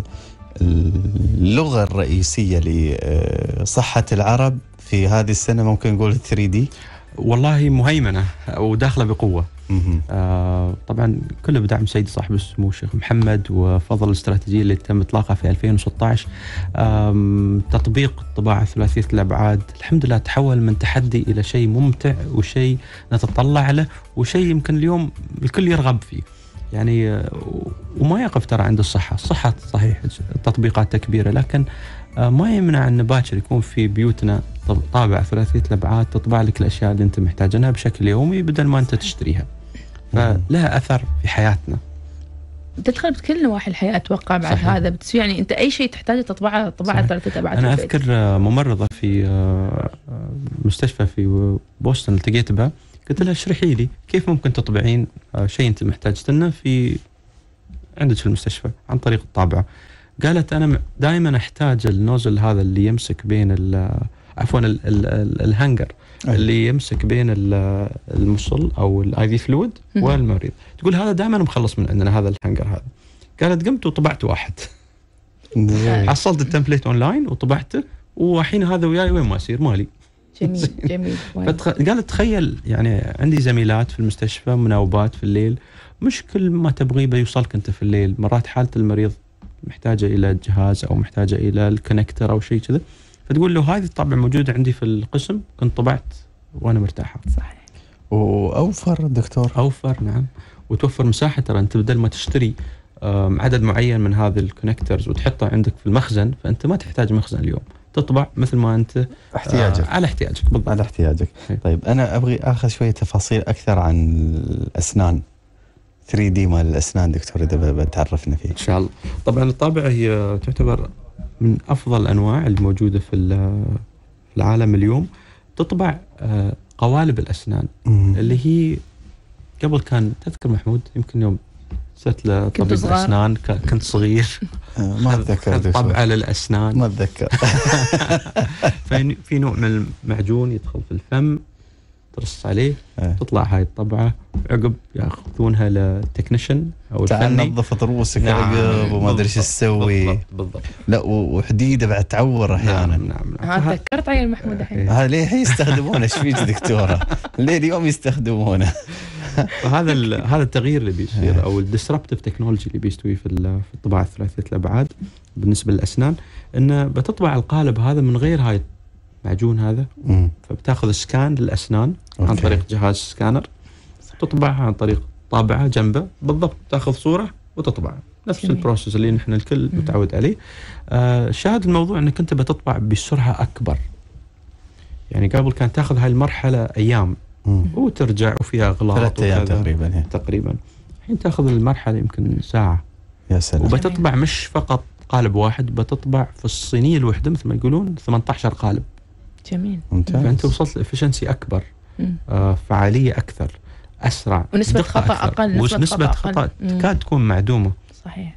[SPEAKER 3] اللغة الرئيسية لصحة العرب في هذه السنة ممكن نقول ثري دي.
[SPEAKER 6] والله مهيمنة وداخلة بقوة. آه طبعا كله بدعم سيد صاحب السمو الشيخ محمد، وفضل الاستراتيجية اللي تم إطلاقها في ألفين وستة عشر. تطبيق الطباعة ثلاثية الأبعاد الحمد لله تحول من تحدي إلى شيء ممتع وشيء نتطلع له وشيء يمكن اليوم الكل يرغب فيه يعني. وما يقف ترى عند الصحة. الصحة صحيح تطبيقاتها كبيرة، لكن ما يمنع أن باكر يكون في بيوتنا طابعة ثلاثية الأبعاد تطبع لك الأشياء اللي أنت محتاجها بشكل يومي بدل ما أنت تشتريها، فلها أثر في حياتنا.
[SPEAKER 4] تدخل بكل نواحي الحياة أتوقع بعد. صحيح. هذا بتسوي يعني أنت أي شيء تحتاجه تطبعه طباعة ثلاثية الأبعاد.
[SPEAKER 6] أنا أذكر ممرضة في مستشفى في بوسطن التقيت بها، قلت لها اشرحي لي كيف ممكن تطبعين شيء أنت محتاج لنا في عندك في المستشفى عن طريق الطابعة. قالت أنا دائما أحتاج النوزل هذا اللي يمسك بين عفوا الهانجر اللي يمسك بين المصل أو الآي في فلويد والمريض. تقول هذا دائما مخلص من عندنا هذا الهانجر هذا. قالت قمت وطبعت واحد. حصلت التمبليت أونلاين وطبعته، وحين هذا وياي وين ما يصير مالي.
[SPEAKER 4] جميل جميل.
[SPEAKER 6] قالت تخيل يعني عندي زميلات في المستشفى مناوبات في الليل، مش كل ما تبغيه بيوصلك أنت في الليل. مرات حالة المريض محتاجه الى جهاز او محتاجه الى الكونكتر او شيء كذا، فتقول له هذه الطابعه موجوده عندي في القسم، كنت طبعت وانا مرتاحه.
[SPEAKER 4] صحيح.
[SPEAKER 3] واوفر دكتور.
[SPEAKER 6] اوفر نعم، وتوفر مساحه. ترى انت بدل ما تشتري عدد معين من هذه الكونكترز وتحطه عندك في المخزن، فانت ما تحتاج مخزن اليوم، تطبع مثل ما انت
[SPEAKER 3] احتياجك.
[SPEAKER 6] آه على احتياجك بالضبط.
[SPEAKER 3] على احتياجك. طيب انا ابغي اخذ شويه تفاصيل اكثر عن الاسنان، ثري دي مال الاسنان دكتور اذا بتعرفنا فيه.
[SPEAKER 6] ان شاء الله. طبعا الطابعه هي تعتبر من افضل الانواع الموجوده في في العالم اليوم. تطبع آه قوالب الاسنان
[SPEAKER 3] مم.
[SPEAKER 6] اللي هي قبل كان تذكر محمود يمكن يوم صرت لطبيب الاسنان كنت صغير
[SPEAKER 3] ما اتذكر
[SPEAKER 6] طبعه للاسنان
[SPEAKER 3] ما اتذكر.
[SPEAKER 6] في نوع من المعجون يدخل في الفم ترص عليه
[SPEAKER 3] اه.
[SPEAKER 6] تطلع هاي الطبعه، عقب ياخذونها للتكنيشن او
[SPEAKER 3] تعال
[SPEAKER 6] الفني.
[SPEAKER 3] نظفت رؤوسك
[SPEAKER 6] نعم.
[SPEAKER 3] عقب وما ادري ايش تسوي.
[SPEAKER 6] بالضبط بالضبط.
[SPEAKER 3] لا وحديده بعد تعور احيانا.
[SPEAKER 6] نعم نعم, نعم.
[SPEAKER 4] ها تذكرت عيل محمود الحين.
[SPEAKER 3] ها ليه يستخدمونه؟ ايش فيك دكتوره؟ ليه اليوم يستخدمونه؟
[SPEAKER 6] فهذا هذا التغيير اللي بيصير او الديسربتيف تكنولوجي اللي بيستوي في في الطباعه الثلاثيه الابعاد بالنسبه للاسنان، انه بتطبع القالب هذا من غير هاي المعجون هذا.
[SPEAKER 3] مم.
[SPEAKER 6] فبتاخذ سكان للاسنان
[SPEAKER 3] أوكي.
[SPEAKER 6] عن طريق جهاز سكانر، تطبعها عن طريق طابعه جنبه بالضبط، تاخذ صوره وتطبع نفس
[SPEAKER 4] جميل.
[SPEAKER 6] البروسيس اللي نحن الكل متعود عليه. آه شاهد الموضوع انك انت بتطبع بسرعه اكبر. يعني قبل كان تاخذ هاي المرحله ايام
[SPEAKER 3] مم.
[SPEAKER 6] وترجع وفيها اغلاط
[SPEAKER 3] ثلاثة ايام تقريبا. هي.
[SPEAKER 6] تقريبا الحين تاخذ المرحله يمكن ساعه.
[SPEAKER 3] يا سلام.
[SPEAKER 6] وبتطبع مش فقط قالب واحد، بتطبع في الصينيه الوحده مثل ما يقولون ثمانية عشر قالب.
[SPEAKER 4] جميل.
[SPEAKER 3] ممتاز.
[SPEAKER 6] فانت وصلت لافشنسي اكبر،
[SPEAKER 4] مم.
[SPEAKER 6] آه فعاليه اكثر، اسرع،
[SPEAKER 4] ونسبة خطأ أقل.
[SPEAKER 6] نسبة, نسبة خطأ, خطأ تكاد تكون معدومة.
[SPEAKER 4] صحيح.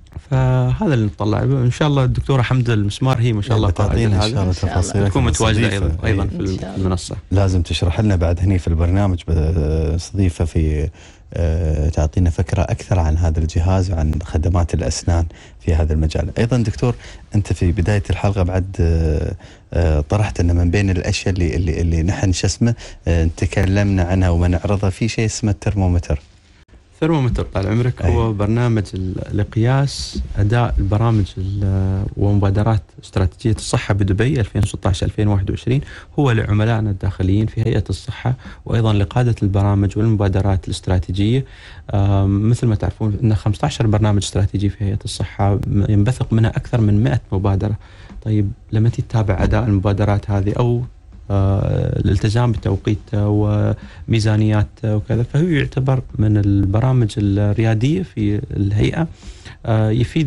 [SPEAKER 6] فهذا اللي نطلع ان شاء الله. الدكتورة حمدة المسمار هي ما شاء الله
[SPEAKER 3] تعطينا ان شاء الله تفاصيل،
[SPEAKER 6] تكون متواجدة ايضا
[SPEAKER 3] ايضا,
[SPEAKER 6] أيضاً في المنصة.
[SPEAKER 3] لازم تشرح لنا بعد هني في البرنامج استضيفه في أه تعطينا فكرة أكثر عن هذا الجهاز وعن خدمات الأسنان في هذا المجال. أيضا دكتور أنت في بداية الحلقة بعد أه أه طرحت أن من بين الأشياء اللي, اللي, اللي نحن شسمه أه تكلمنا عنها ومنعرضها في شيء اسمه الترمومتر.
[SPEAKER 6] الترمومتر طال عمرك أيه. هو برنامج لقياس أداء البرامج ومبادرات استراتيجية الصحة بدبي ألفين وستة عشر ألفين وواحد وعشرين، هو لعملائنا الداخليين في هيئة الصحة وأيضا لقادة البرامج والمبادرات الاستراتيجية. مثل ما تعرفون أن خمسة عشر برنامج استراتيجي في هيئة الصحة ينبثق منها أكثر من مئة مبادرة. طيب لما تتابع أداء المبادرات هذه أو آه الالتزام بتوقيتها وميزانياتها وكذا، فهو يعتبر من البرامج الريادية في الهيئة. آه يفيد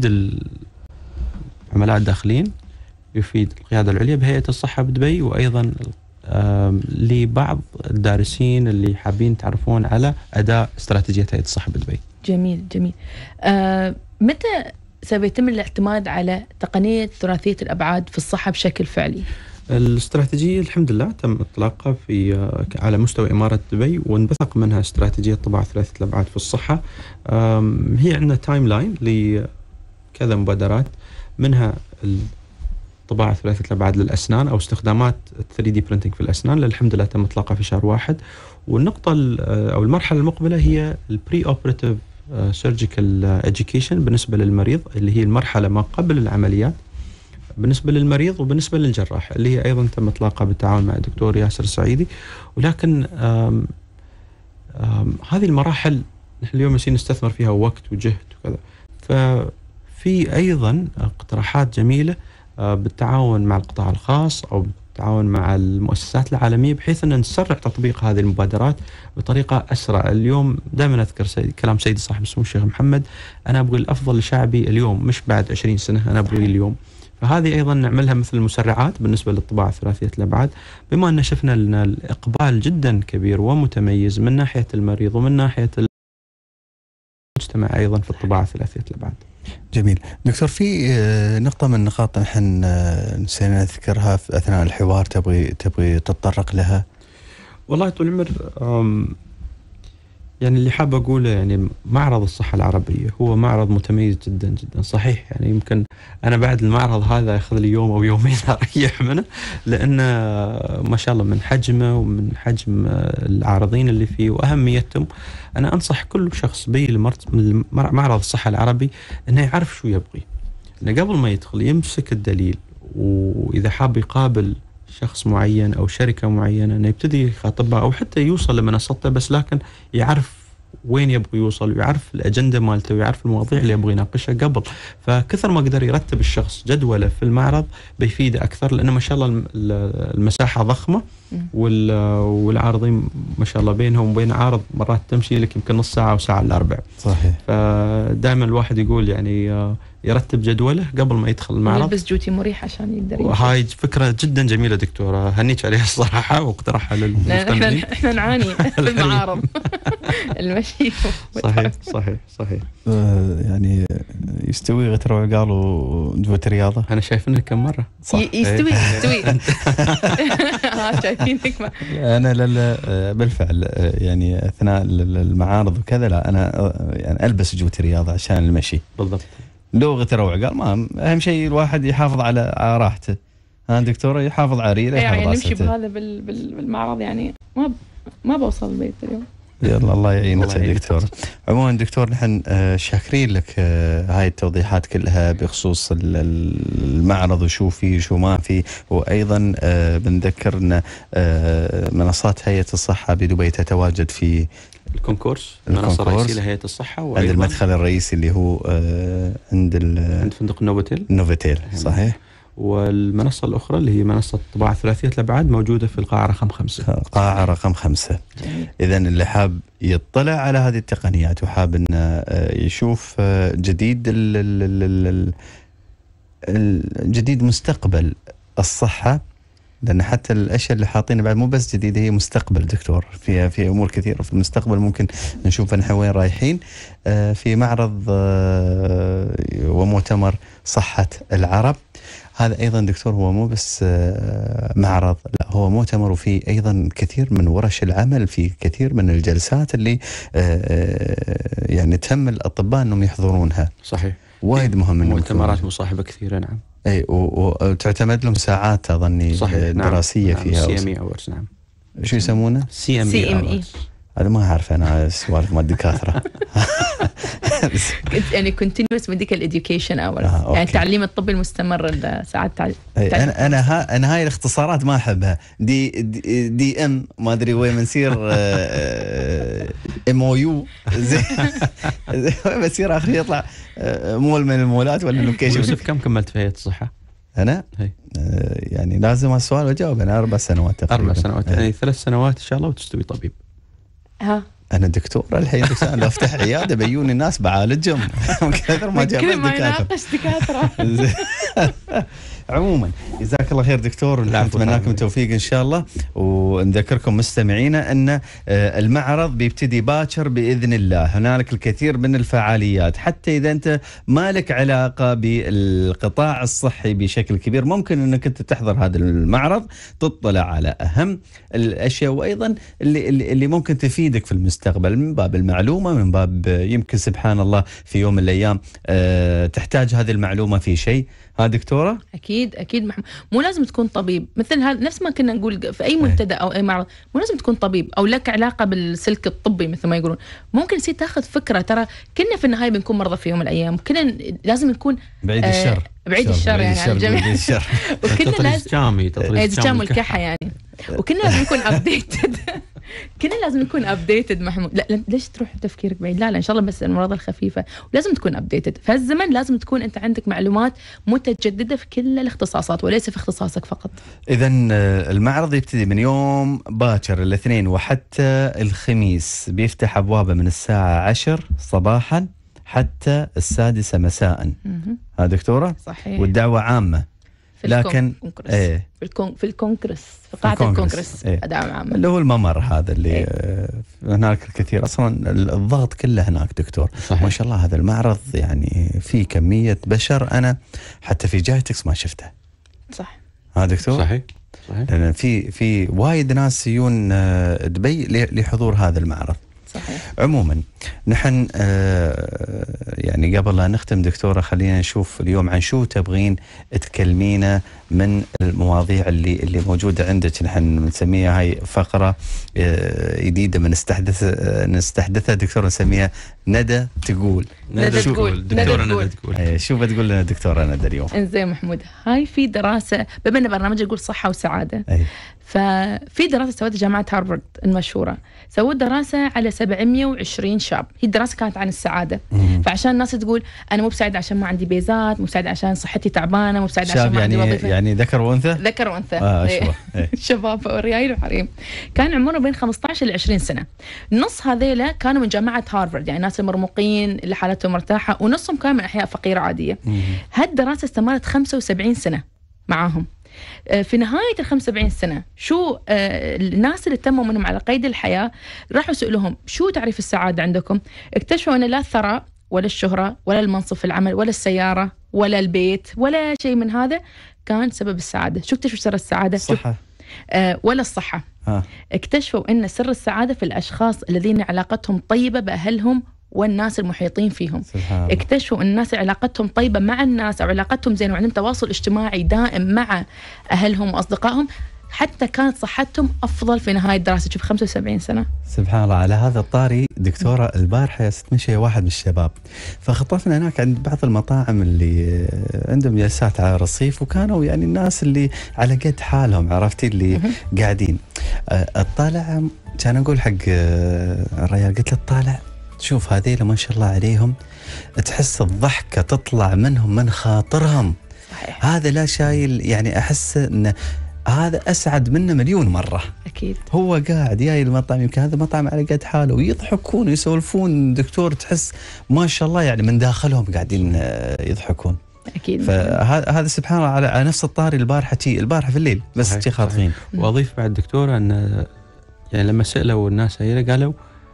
[SPEAKER 6] العملاء الداخلين، يفيد القيادة العليا بهيئة الصحة بدبي، وأيضا آه لبعض الدارسين اللي حابين يتعرفون على أداء استراتيجية هيئة الصحة بدبي.
[SPEAKER 4] جميل جميل. آه متى سيتم الاعتماد على تقنية ثلاثية الأبعاد في الصحة بشكل فعلي؟
[SPEAKER 6] الاستراتيجية الحمد لله تم إطلاقها في على مستوى إمارة دبي، وانبثق منها استراتيجية طباعة ثلاثة الأبعاد في الصحة. هي عندنا تايم لاين لكذا مبادرات، منها الطباعة ثلاثة الأبعاد للأسنان أو استخدامات ثري دي برينتينج في الأسنان، الحمد لله تم إطلاقها في شهر واحد. والنقطة أو المرحلة المقبلة هي البري أوبراتيف سيرجيكال إديوكيشن بالنسبة للمريض، اللي هي المرحلة ما قبل العمليات بالنسبة للمريض وبالنسبة للجراح، اللي هي أيضا تم إطلاقها بالتعاون مع الدكتور ياسر السعيدي. ولكن آم آم هذه المراحل نحن اليوم مسين نستثمر فيها وقت وجهد وكذا. ففي أيضا اقتراحات جميلة بالتعاون مع القطاع الخاص أو بالتعاون مع المؤسسات العالمية، بحيث أن نسرع تطبيق هذه المبادرات بطريقة أسرع. اليوم دائما أذكر سيد كلام سيدي صاحب السمو الشيخ محمد، أنا أبغي الأفضل لشعبي اليوم مش بعد عشرين سنة، أنا أبغي اليوم. فهذه أيضا نعملها مثل المسرعات بالنسبة للطباعة ثلاثية الأبعاد، بما أن شفنا أن الإقبال جدا كبير ومتميز من ناحية المريض ومن ناحية المجتمع أيضا في الطباعة ثلاثية الأبعاد.
[SPEAKER 3] جميل. دكتور في نقطة من النقاط نحن نسينا نذكرها في أثناء الحوار، تبغي تبغي تتطرق لها؟
[SPEAKER 6] والله طول العمر يعني اللي حاب أقوله، يعني معرض الصحة العربية هو معرض متميز جدا جدا. صحيح يعني يمكن أنا بعد المعرض هذا يأخذ لي يوم أو يومين أريح منه، لأن ما شاء الله من حجمه ومن حجم العارضين اللي فيه وأهميتهم. أنا أنصح كل شخص بي لمعرض الصحة العربي أنه يعرف شو يبغي. إنه قبل ما يدخل يمسك الدليل، وإذا حاب يقابل شخص معين أو شركة معينة إنه يبتدي يخاطبها أو حتى يوصل لمنصته، بس لكن يعرف وين يبغى يوصل ويعرف الأجندة مالته ويعرف المواضيع اللي يبغى يناقشها قبل. فكثر ما قدر يرتب الشخص جدوله في المعرض بيفيده أكثر، لأنه ما شاء الله المساحة ضخمة والعارضين ما شاء الله بينهم وبين عارض مرات تمشي لك يمكن نص ساعة أو ساعة إلا ربع.
[SPEAKER 3] صحيح.
[SPEAKER 6] فدائما الواحد يقول يعني يرتب جدوله قبل ما يدخل المعرض،
[SPEAKER 4] يلبس جوتي مريح عشان يقدر.
[SPEAKER 6] وهاي فكرة جدا جميلة دكتورة، هنيك عليها الصراحة واقترحها للمستمعين.
[SPEAKER 4] احنا احنا نعاني في المعارض المشي.
[SPEAKER 6] صحيح صحيح صحيح.
[SPEAKER 3] آه يعني يستوي غتر وعقال وجوة الرياضة.
[SPEAKER 6] أنا شايف إنك كم مرة.
[SPEAKER 4] صح. يستوي يستوي. ها شايفينك.
[SPEAKER 3] أنا لا لا بالفعل يعني أثناء المعارض وكذا لا أنا يعني ألبس جوة الرياضة عشان المشي.
[SPEAKER 6] بالضبط.
[SPEAKER 3] لو غتر وعقال ما أهم شيء الواحد يحافظ على راحته. ها دكتورة يحافظ على ريله يحافظ
[SPEAKER 4] يعني
[SPEAKER 3] على
[SPEAKER 4] نمشي بهذا بالمعرض يعني ما ما بوصل البيت اليوم.
[SPEAKER 3] يلا الله يعينك يا دكتور. عموما دكتور نحن شاكرين لك هاي التوضيحات كلها بخصوص المعرض وشو فيه وشو ما فيه، وايضا بنذكر ان منصات هيئة الصحة بدبي تتواجد في
[SPEAKER 6] الكونكورس، المنصة الرئيسية لهيئة الصحة،
[SPEAKER 3] عند المدخل الرئيسي اللي هو عند
[SPEAKER 6] عند فندق نوفوتيل.
[SPEAKER 3] نوفوتيل صحيح.
[SPEAKER 6] والمنصة الأخرى اللي هي منصة طباعة ثلاثية الأبعاد موجودة في القاعة رقم خمسة.
[SPEAKER 3] قاعة رقم خمسة. إذن اللي حاب يطلع على هذه التقنيات وحاب إنه يشوف جديد الجديد مستقبل الصحة، لأن حتى الأشياء اللي حاطينها بعد مو بس جديدة، هي مستقبل دكتور، فيها في أمور كثيرة في المستقبل ممكن نشوف نحن وين رايحين. في معرض ومؤتمر صحة العرب، هذا أيضا دكتور هو مو بس معرض، لا هو مؤتمر وفيه أيضا كثير من ورش العمل، في كثير من الجلسات اللي يعني تهم الأطباء أنهم يحضرونها.
[SPEAKER 6] صحيح.
[SPEAKER 3] وايد مهم انه
[SPEAKER 6] مؤتمرات مصاحبة كثيرة. نعم.
[SPEAKER 3] اي وتعتمد لهم ساعات اظني دراسية. نعم. فيها
[SPEAKER 6] سي ام اي اورز. نعم.
[SPEAKER 3] شو يسمونه؟
[SPEAKER 6] سي ام اي.
[SPEAKER 3] هذا ما أعرف أنا سوالف مال الدكاترة.
[SPEAKER 4] يعني continuous medical education hours. آه، يعني التعليم الطبي المستمر ساعات تعليم.
[SPEAKER 3] أنا أنا ها أنا هاي الاختصارات ما أحبها. دي دي, دي إم ما أدري وين بنصير إم أو يو. زين وين بنصير آخر يطلع مول من المولات ولا لوكيشن.
[SPEAKER 6] يوسف كم كملت في هيئة الصحة؟
[SPEAKER 3] أنا
[SPEAKER 6] هي.
[SPEAKER 3] يعني لازم السؤال وجاوب. أنا أربع سنوات تقريبا.
[SPEAKER 6] أربع سنوات يعني ثلاث سنوات إن شاء الله وتستوي طبيب.
[SPEAKER 4] ها
[SPEAKER 3] أنا دكتور الحين دكتور لو أفتح عيادة بيوني الناس بعالجهم كثر ما جاب
[SPEAKER 4] كل ما يناقش دكاترة.
[SPEAKER 3] عموما جزاك الله خير دكتور، نتمنى لكم التوفيق إن شاء الله، ونذكركم مستمعينا أن المعرض بيبتدي باكر بإذن الله. هنالك الكثير من الفعاليات، حتى إذا أنت ما لك علاقة بالقطاع الصحي بشكل كبير ممكن أنك أنت تحضر هذا المعرض، تطلع على أهم الأشياء، وأيضا اللي, اللي ممكن تفيدك في المستقبل من باب المعلومة، من باب يمكن سبحان الله في يوم من الأيام تحتاج هذه المعلومة في شيء. ها دكتورة؟
[SPEAKER 4] أكيد أكيد محمد. مو لازم تكون طبيب، مثل هذا نفس ما كنا نقول في أي منتدى أو أي معرض، مو لازم تكون طبيب أو لك علاقة بالسلك الطبي مثل ما يقولون. ممكن تصير تاخذ فكرة، ترى كنا في النهاية بنكون مرضى في يوم من الأيام، كنا لازم نكون
[SPEAKER 3] بعيد الشر.
[SPEAKER 4] آه بعيد الشر يعني على الجميع.
[SPEAKER 6] وكنا لازم جامي
[SPEAKER 4] جام الكحة يعني، وكنا لازم نكون أبديتد. كنا لازم نكون أبديتد محمود. لا ليش تروح تفكيرك بعيد؟ لا لا إن شاء الله بس المرضى الخفيفة، ولازم تكون أبديتد في هالزمن. لازم تكون أنت عندك معلومات متجددة في كل الاختصاصات وليس في اختصاصك فقط.
[SPEAKER 3] إذن المعرض يبتدي من يوم باكر الاثنين وحتى الخميس، بيفتح أبوابه من الساعة عشر صباحا حتى السادسة مساء. ها دكتورة؟
[SPEAKER 4] صحيح.
[SPEAKER 3] والدعوة عامة.
[SPEAKER 4] في
[SPEAKER 3] لكن
[SPEAKER 4] ايه في الكون في الكونغرس في قاعة الكونغرس ايه. دعوة عامة
[SPEAKER 3] اللي هو الممر هذا اللي ايه. هناك الكثير اصلا الضغط كله هناك دكتور. صحيح. ما شاء الله هذا المعرض يعني في كمية بشر انا حتى في جايتكس ما شفته.
[SPEAKER 4] صح.
[SPEAKER 3] ها دكتور؟
[SPEAKER 6] صحيح. صحيح.
[SPEAKER 3] لأن في في وايد ناس يجون دبي لحضور هذا المعرض.
[SPEAKER 4] صحيح.
[SPEAKER 3] عموما نحن آه يعني قبل لا نختم دكتورة خلينا نشوف اليوم عن شو تبغين تكلمينا من المواضيع اللي اللي موجودة عندك. نحن نسميها هاي فقرة جديدة من نستحدث نستحدثها دكتورة، نسميها ندى تقول.
[SPEAKER 4] ندى تقول
[SPEAKER 6] دكتورة ندى تقول.
[SPEAKER 3] شو بتقول لنا دكتورة ندى اليوم؟
[SPEAKER 4] انزين محمود، هاي في دراسة بما ان برنامج يقول صحة وسعادة،
[SPEAKER 3] أي.
[SPEAKER 4] ففي دراسة سوتها جامعة هارفارد المشهورة، سوت دراسة على سبعمية وعشرين شاب. هي الدراسة كانت عن السعادة.
[SPEAKER 3] مم.
[SPEAKER 4] فعشان الناس تقول أنا مو بسعيد عشان ما عندي بيزات، مو بسعيد عشان صحتي تعبانة، مو بسعيد عشان ما
[SPEAKER 3] يعني
[SPEAKER 4] عندي وظيفة.
[SPEAKER 3] يعني ذكر وأنثى؟
[SPEAKER 4] ذكر وأنثى.
[SPEAKER 3] آه أشوى.
[SPEAKER 4] شباب وريايل وحريم. كان عمرهم بين خمسة عشر إلى عشرين سنة. نص هذيلا كانوا من جامعة هارفارد، يعني ناس المرموقين اللي حالتهم مرتاحة، ونصهم كان من أحياء فقيرة عادية. هالدراسة استمرت خمسة وسبعين سنة معاهم. في نهاية ال خمسة وسبعين سنة شو آه الناس اللي تموا منهم على قيد الحياة راحوا سألوهم شو تعريف السعادة عندكم؟ اكتشفوا أن لا الثراء ولا الشهرة ولا المنصب في العمل ولا السيارة ولا البيت ولا شيء من هذا كان سبب السعادة. شو اكتشفوا سر السعادة؟
[SPEAKER 3] صحة.
[SPEAKER 4] آه ولا الصحة.
[SPEAKER 3] آه.
[SPEAKER 4] اكتشفوا أن سر السعادة في الأشخاص الذين علاقتهم طيبة بأهلهم والناس المحيطين فيهم.
[SPEAKER 3] سبحان.
[SPEAKER 4] اكتشفوا أن الناس علاقتهم طيبة مع الناس أو علاقتهم زين وعندهم تواصل اجتماعي دائم مع أهلهم وأصدقائهم، حتى كانت صحتهم أفضل في نهاية الدراسة. شوف خمسة وسبعين سنة.
[SPEAKER 3] سبحان الله. على هذا الطاري دكتورة، البارحة يا ست مشي واحد من الشباب، فخطفنا هناك عند بعض المطاعم اللي عندهم جلسات على الرصيف، وكانوا يعني الناس اللي على قد حالهم، عرفتي اللي قاعدين. اطلع كان أقول حق الرجال، قلت له اطلع شوف هذيلا ما شاء الله عليهم، تحس الضحكة تطلع منهم من خاطرهم. صحيح. هذا لا شايل، يعني أحس أن هذا أسعد منه مليون مرة.
[SPEAKER 4] أكيد.
[SPEAKER 3] هو قاعد جاي المطعم، يمكن هذا مطعم على قد حاله، ويضحكون ويسولفون دكتور، تحس ما شاء الله يعني من داخلهم قاعدين يضحكون.
[SPEAKER 4] أكيد.
[SPEAKER 3] فهذا سبحان الله على نفس الطاري. البارحة البارحة في الليل بس شي خاطفين.
[SPEAKER 6] وأضيف بعد دكتورة أن يعني لما سألوا الناس هي قالوا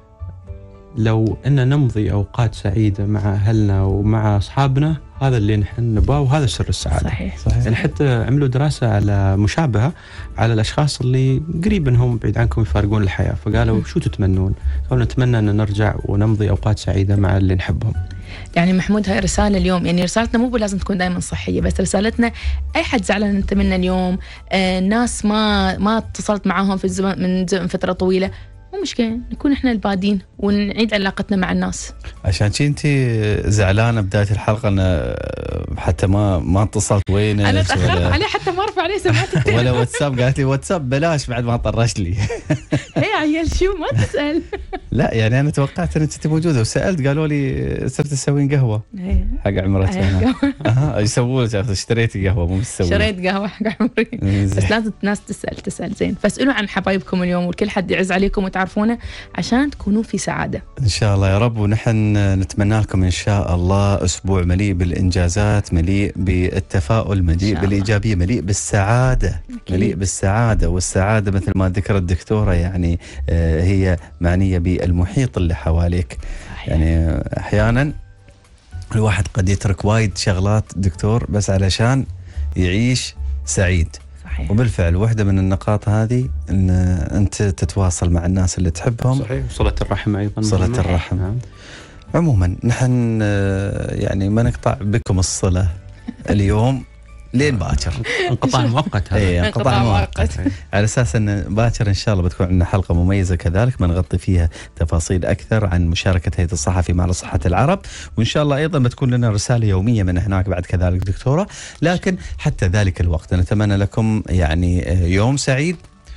[SPEAKER 6] لو أن نمضي أوقات سعيدة مع أهلنا ومع أصحابنا، هذا اللي نحن نبغاه وهذا سر السعادة.
[SPEAKER 4] صحيح.
[SPEAKER 3] صحيح.
[SPEAKER 6] يعني حتى عملوا دراسة على مشابهة على الأشخاص اللي قريب منهم بعيد عنكم يفارقون الحياة، فقالوا م. شو تتمنون؟ قالوا نتمنى أن نرجع ونمضي أوقات سعيدة مع اللي نحبهم.
[SPEAKER 4] يعني محمود هاي رسالة اليوم، يعني رسالتنا مو لازم تكون دائما صحية، بس رسالتنا أي حد زعلان أنت منه اليوم، آه ناس ما ما اتصلت معاهم في الزمن من زمن فترة طويلة، مو مشكلة، نكون إحنا البادين ونعيد علاقتنا مع الناس.
[SPEAKER 3] عشان شي أنت زعلانة بداية الحلقة أنا حتى ما ما اتصلت وينك،
[SPEAKER 4] أنا تأخرت عليه حتى ما أرفع عليه سمعت
[SPEAKER 3] ولا واتساب. قالت لي واتساب بلاش بعد ما طرشت لي.
[SPEAKER 4] هي عيال شو ما تسأل.
[SPEAKER 3] لا يعني أنا توقعت أن أنت موجودة، وسألت قالوا لي صرت تسوين قهوة حق عمرتها. أها يسوون اشتريتي قهوة مو مسوي.
[SPEAKER 4] شريت قهوة حق عمري. بس لازم الناس تسأل تسأل زين، فاسألوا عن حبايبكم اليوم، والكل حد يعز عليكم وتعرفونه عشان تكونوا في سعادة
[SPEAKER 3] إن شاء الله يا رب. ونحن نتمنى لكم إن شاء الله أسبوع مليء بالإنجازات، مليء بالتفاؤل، مليء بالإيجابية، مليء بالسعادة. أكيد. مليء بالسعادة. والسعادة مثل ما ذكرت الدكتورة يعني آه هي معنية بالمحيط اللي حواليك. صحيح. يعني أحيانا الواحد قد يترك وايد شغلات دكتور بس علشان يعيش سعيد.
[SPEAKER 4] صحيح.
[SPEAKER 3] وبالفعل واحدة من النقاط هذه أن أنت تتواصل مع الناس اللي تحبهم.
[SPEAKER 6] صحيح. صلة الرحم أيضا.
[SPEAKER 3] صلة الرحم. نعم. عموما نحن يعني ما نقطع بكم الصلة اليوم لين باكر.
[SPEAKER 6] انقطاع مؤقت هذا.
[SPEAKER 3] اي انقطاع مؤقت. على اساس ان باكر ان شاء الله بتكون عندنا حلقه مميزه كذلك بنغطي فيها تفاصيل اكثر عن مشاركه هيئه الصحه في معرض صحه العرب، وان شاء الله ايضا بتكون لنا رساله يوميه من هناك بعد كذلك دكتوره. لكن حتى ذلك الوقت نتمنى لكم يعني يوم سعيد،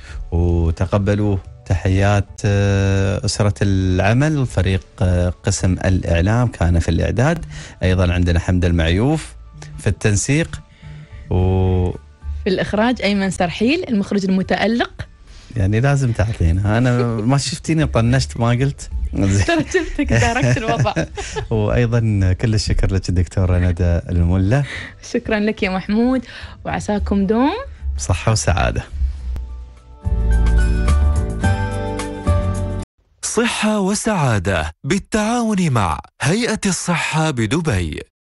[SPEAKER 3] وتقبلوا تحيات أسرة العمل، فريق قسم الإعلام كان في الإعداد، أيضا عندنا حمد المعيوف في التنسيق، و
[SPEAKER 4] في الإخراج أيمن سرحيل المخرج المتألق.
[SPEAKER 3] يعني لازم تعطينا، أنا ما شفتيني طنشت ما قلت.
[SPEAKER 4] ترى شفتك تاركت الوضع.
[SPEAKER 3] وأيضا كل الشكر لك الدكتورة ندى الملا.
[SPEAKER 4] شكرا لك يا محمود، وعساكم دوم
[SPEAKER 3] صحة وسعادة.
[SPEAKER 2] صحة وسعادة بالتعاون مع هيئة الصحة بدبي.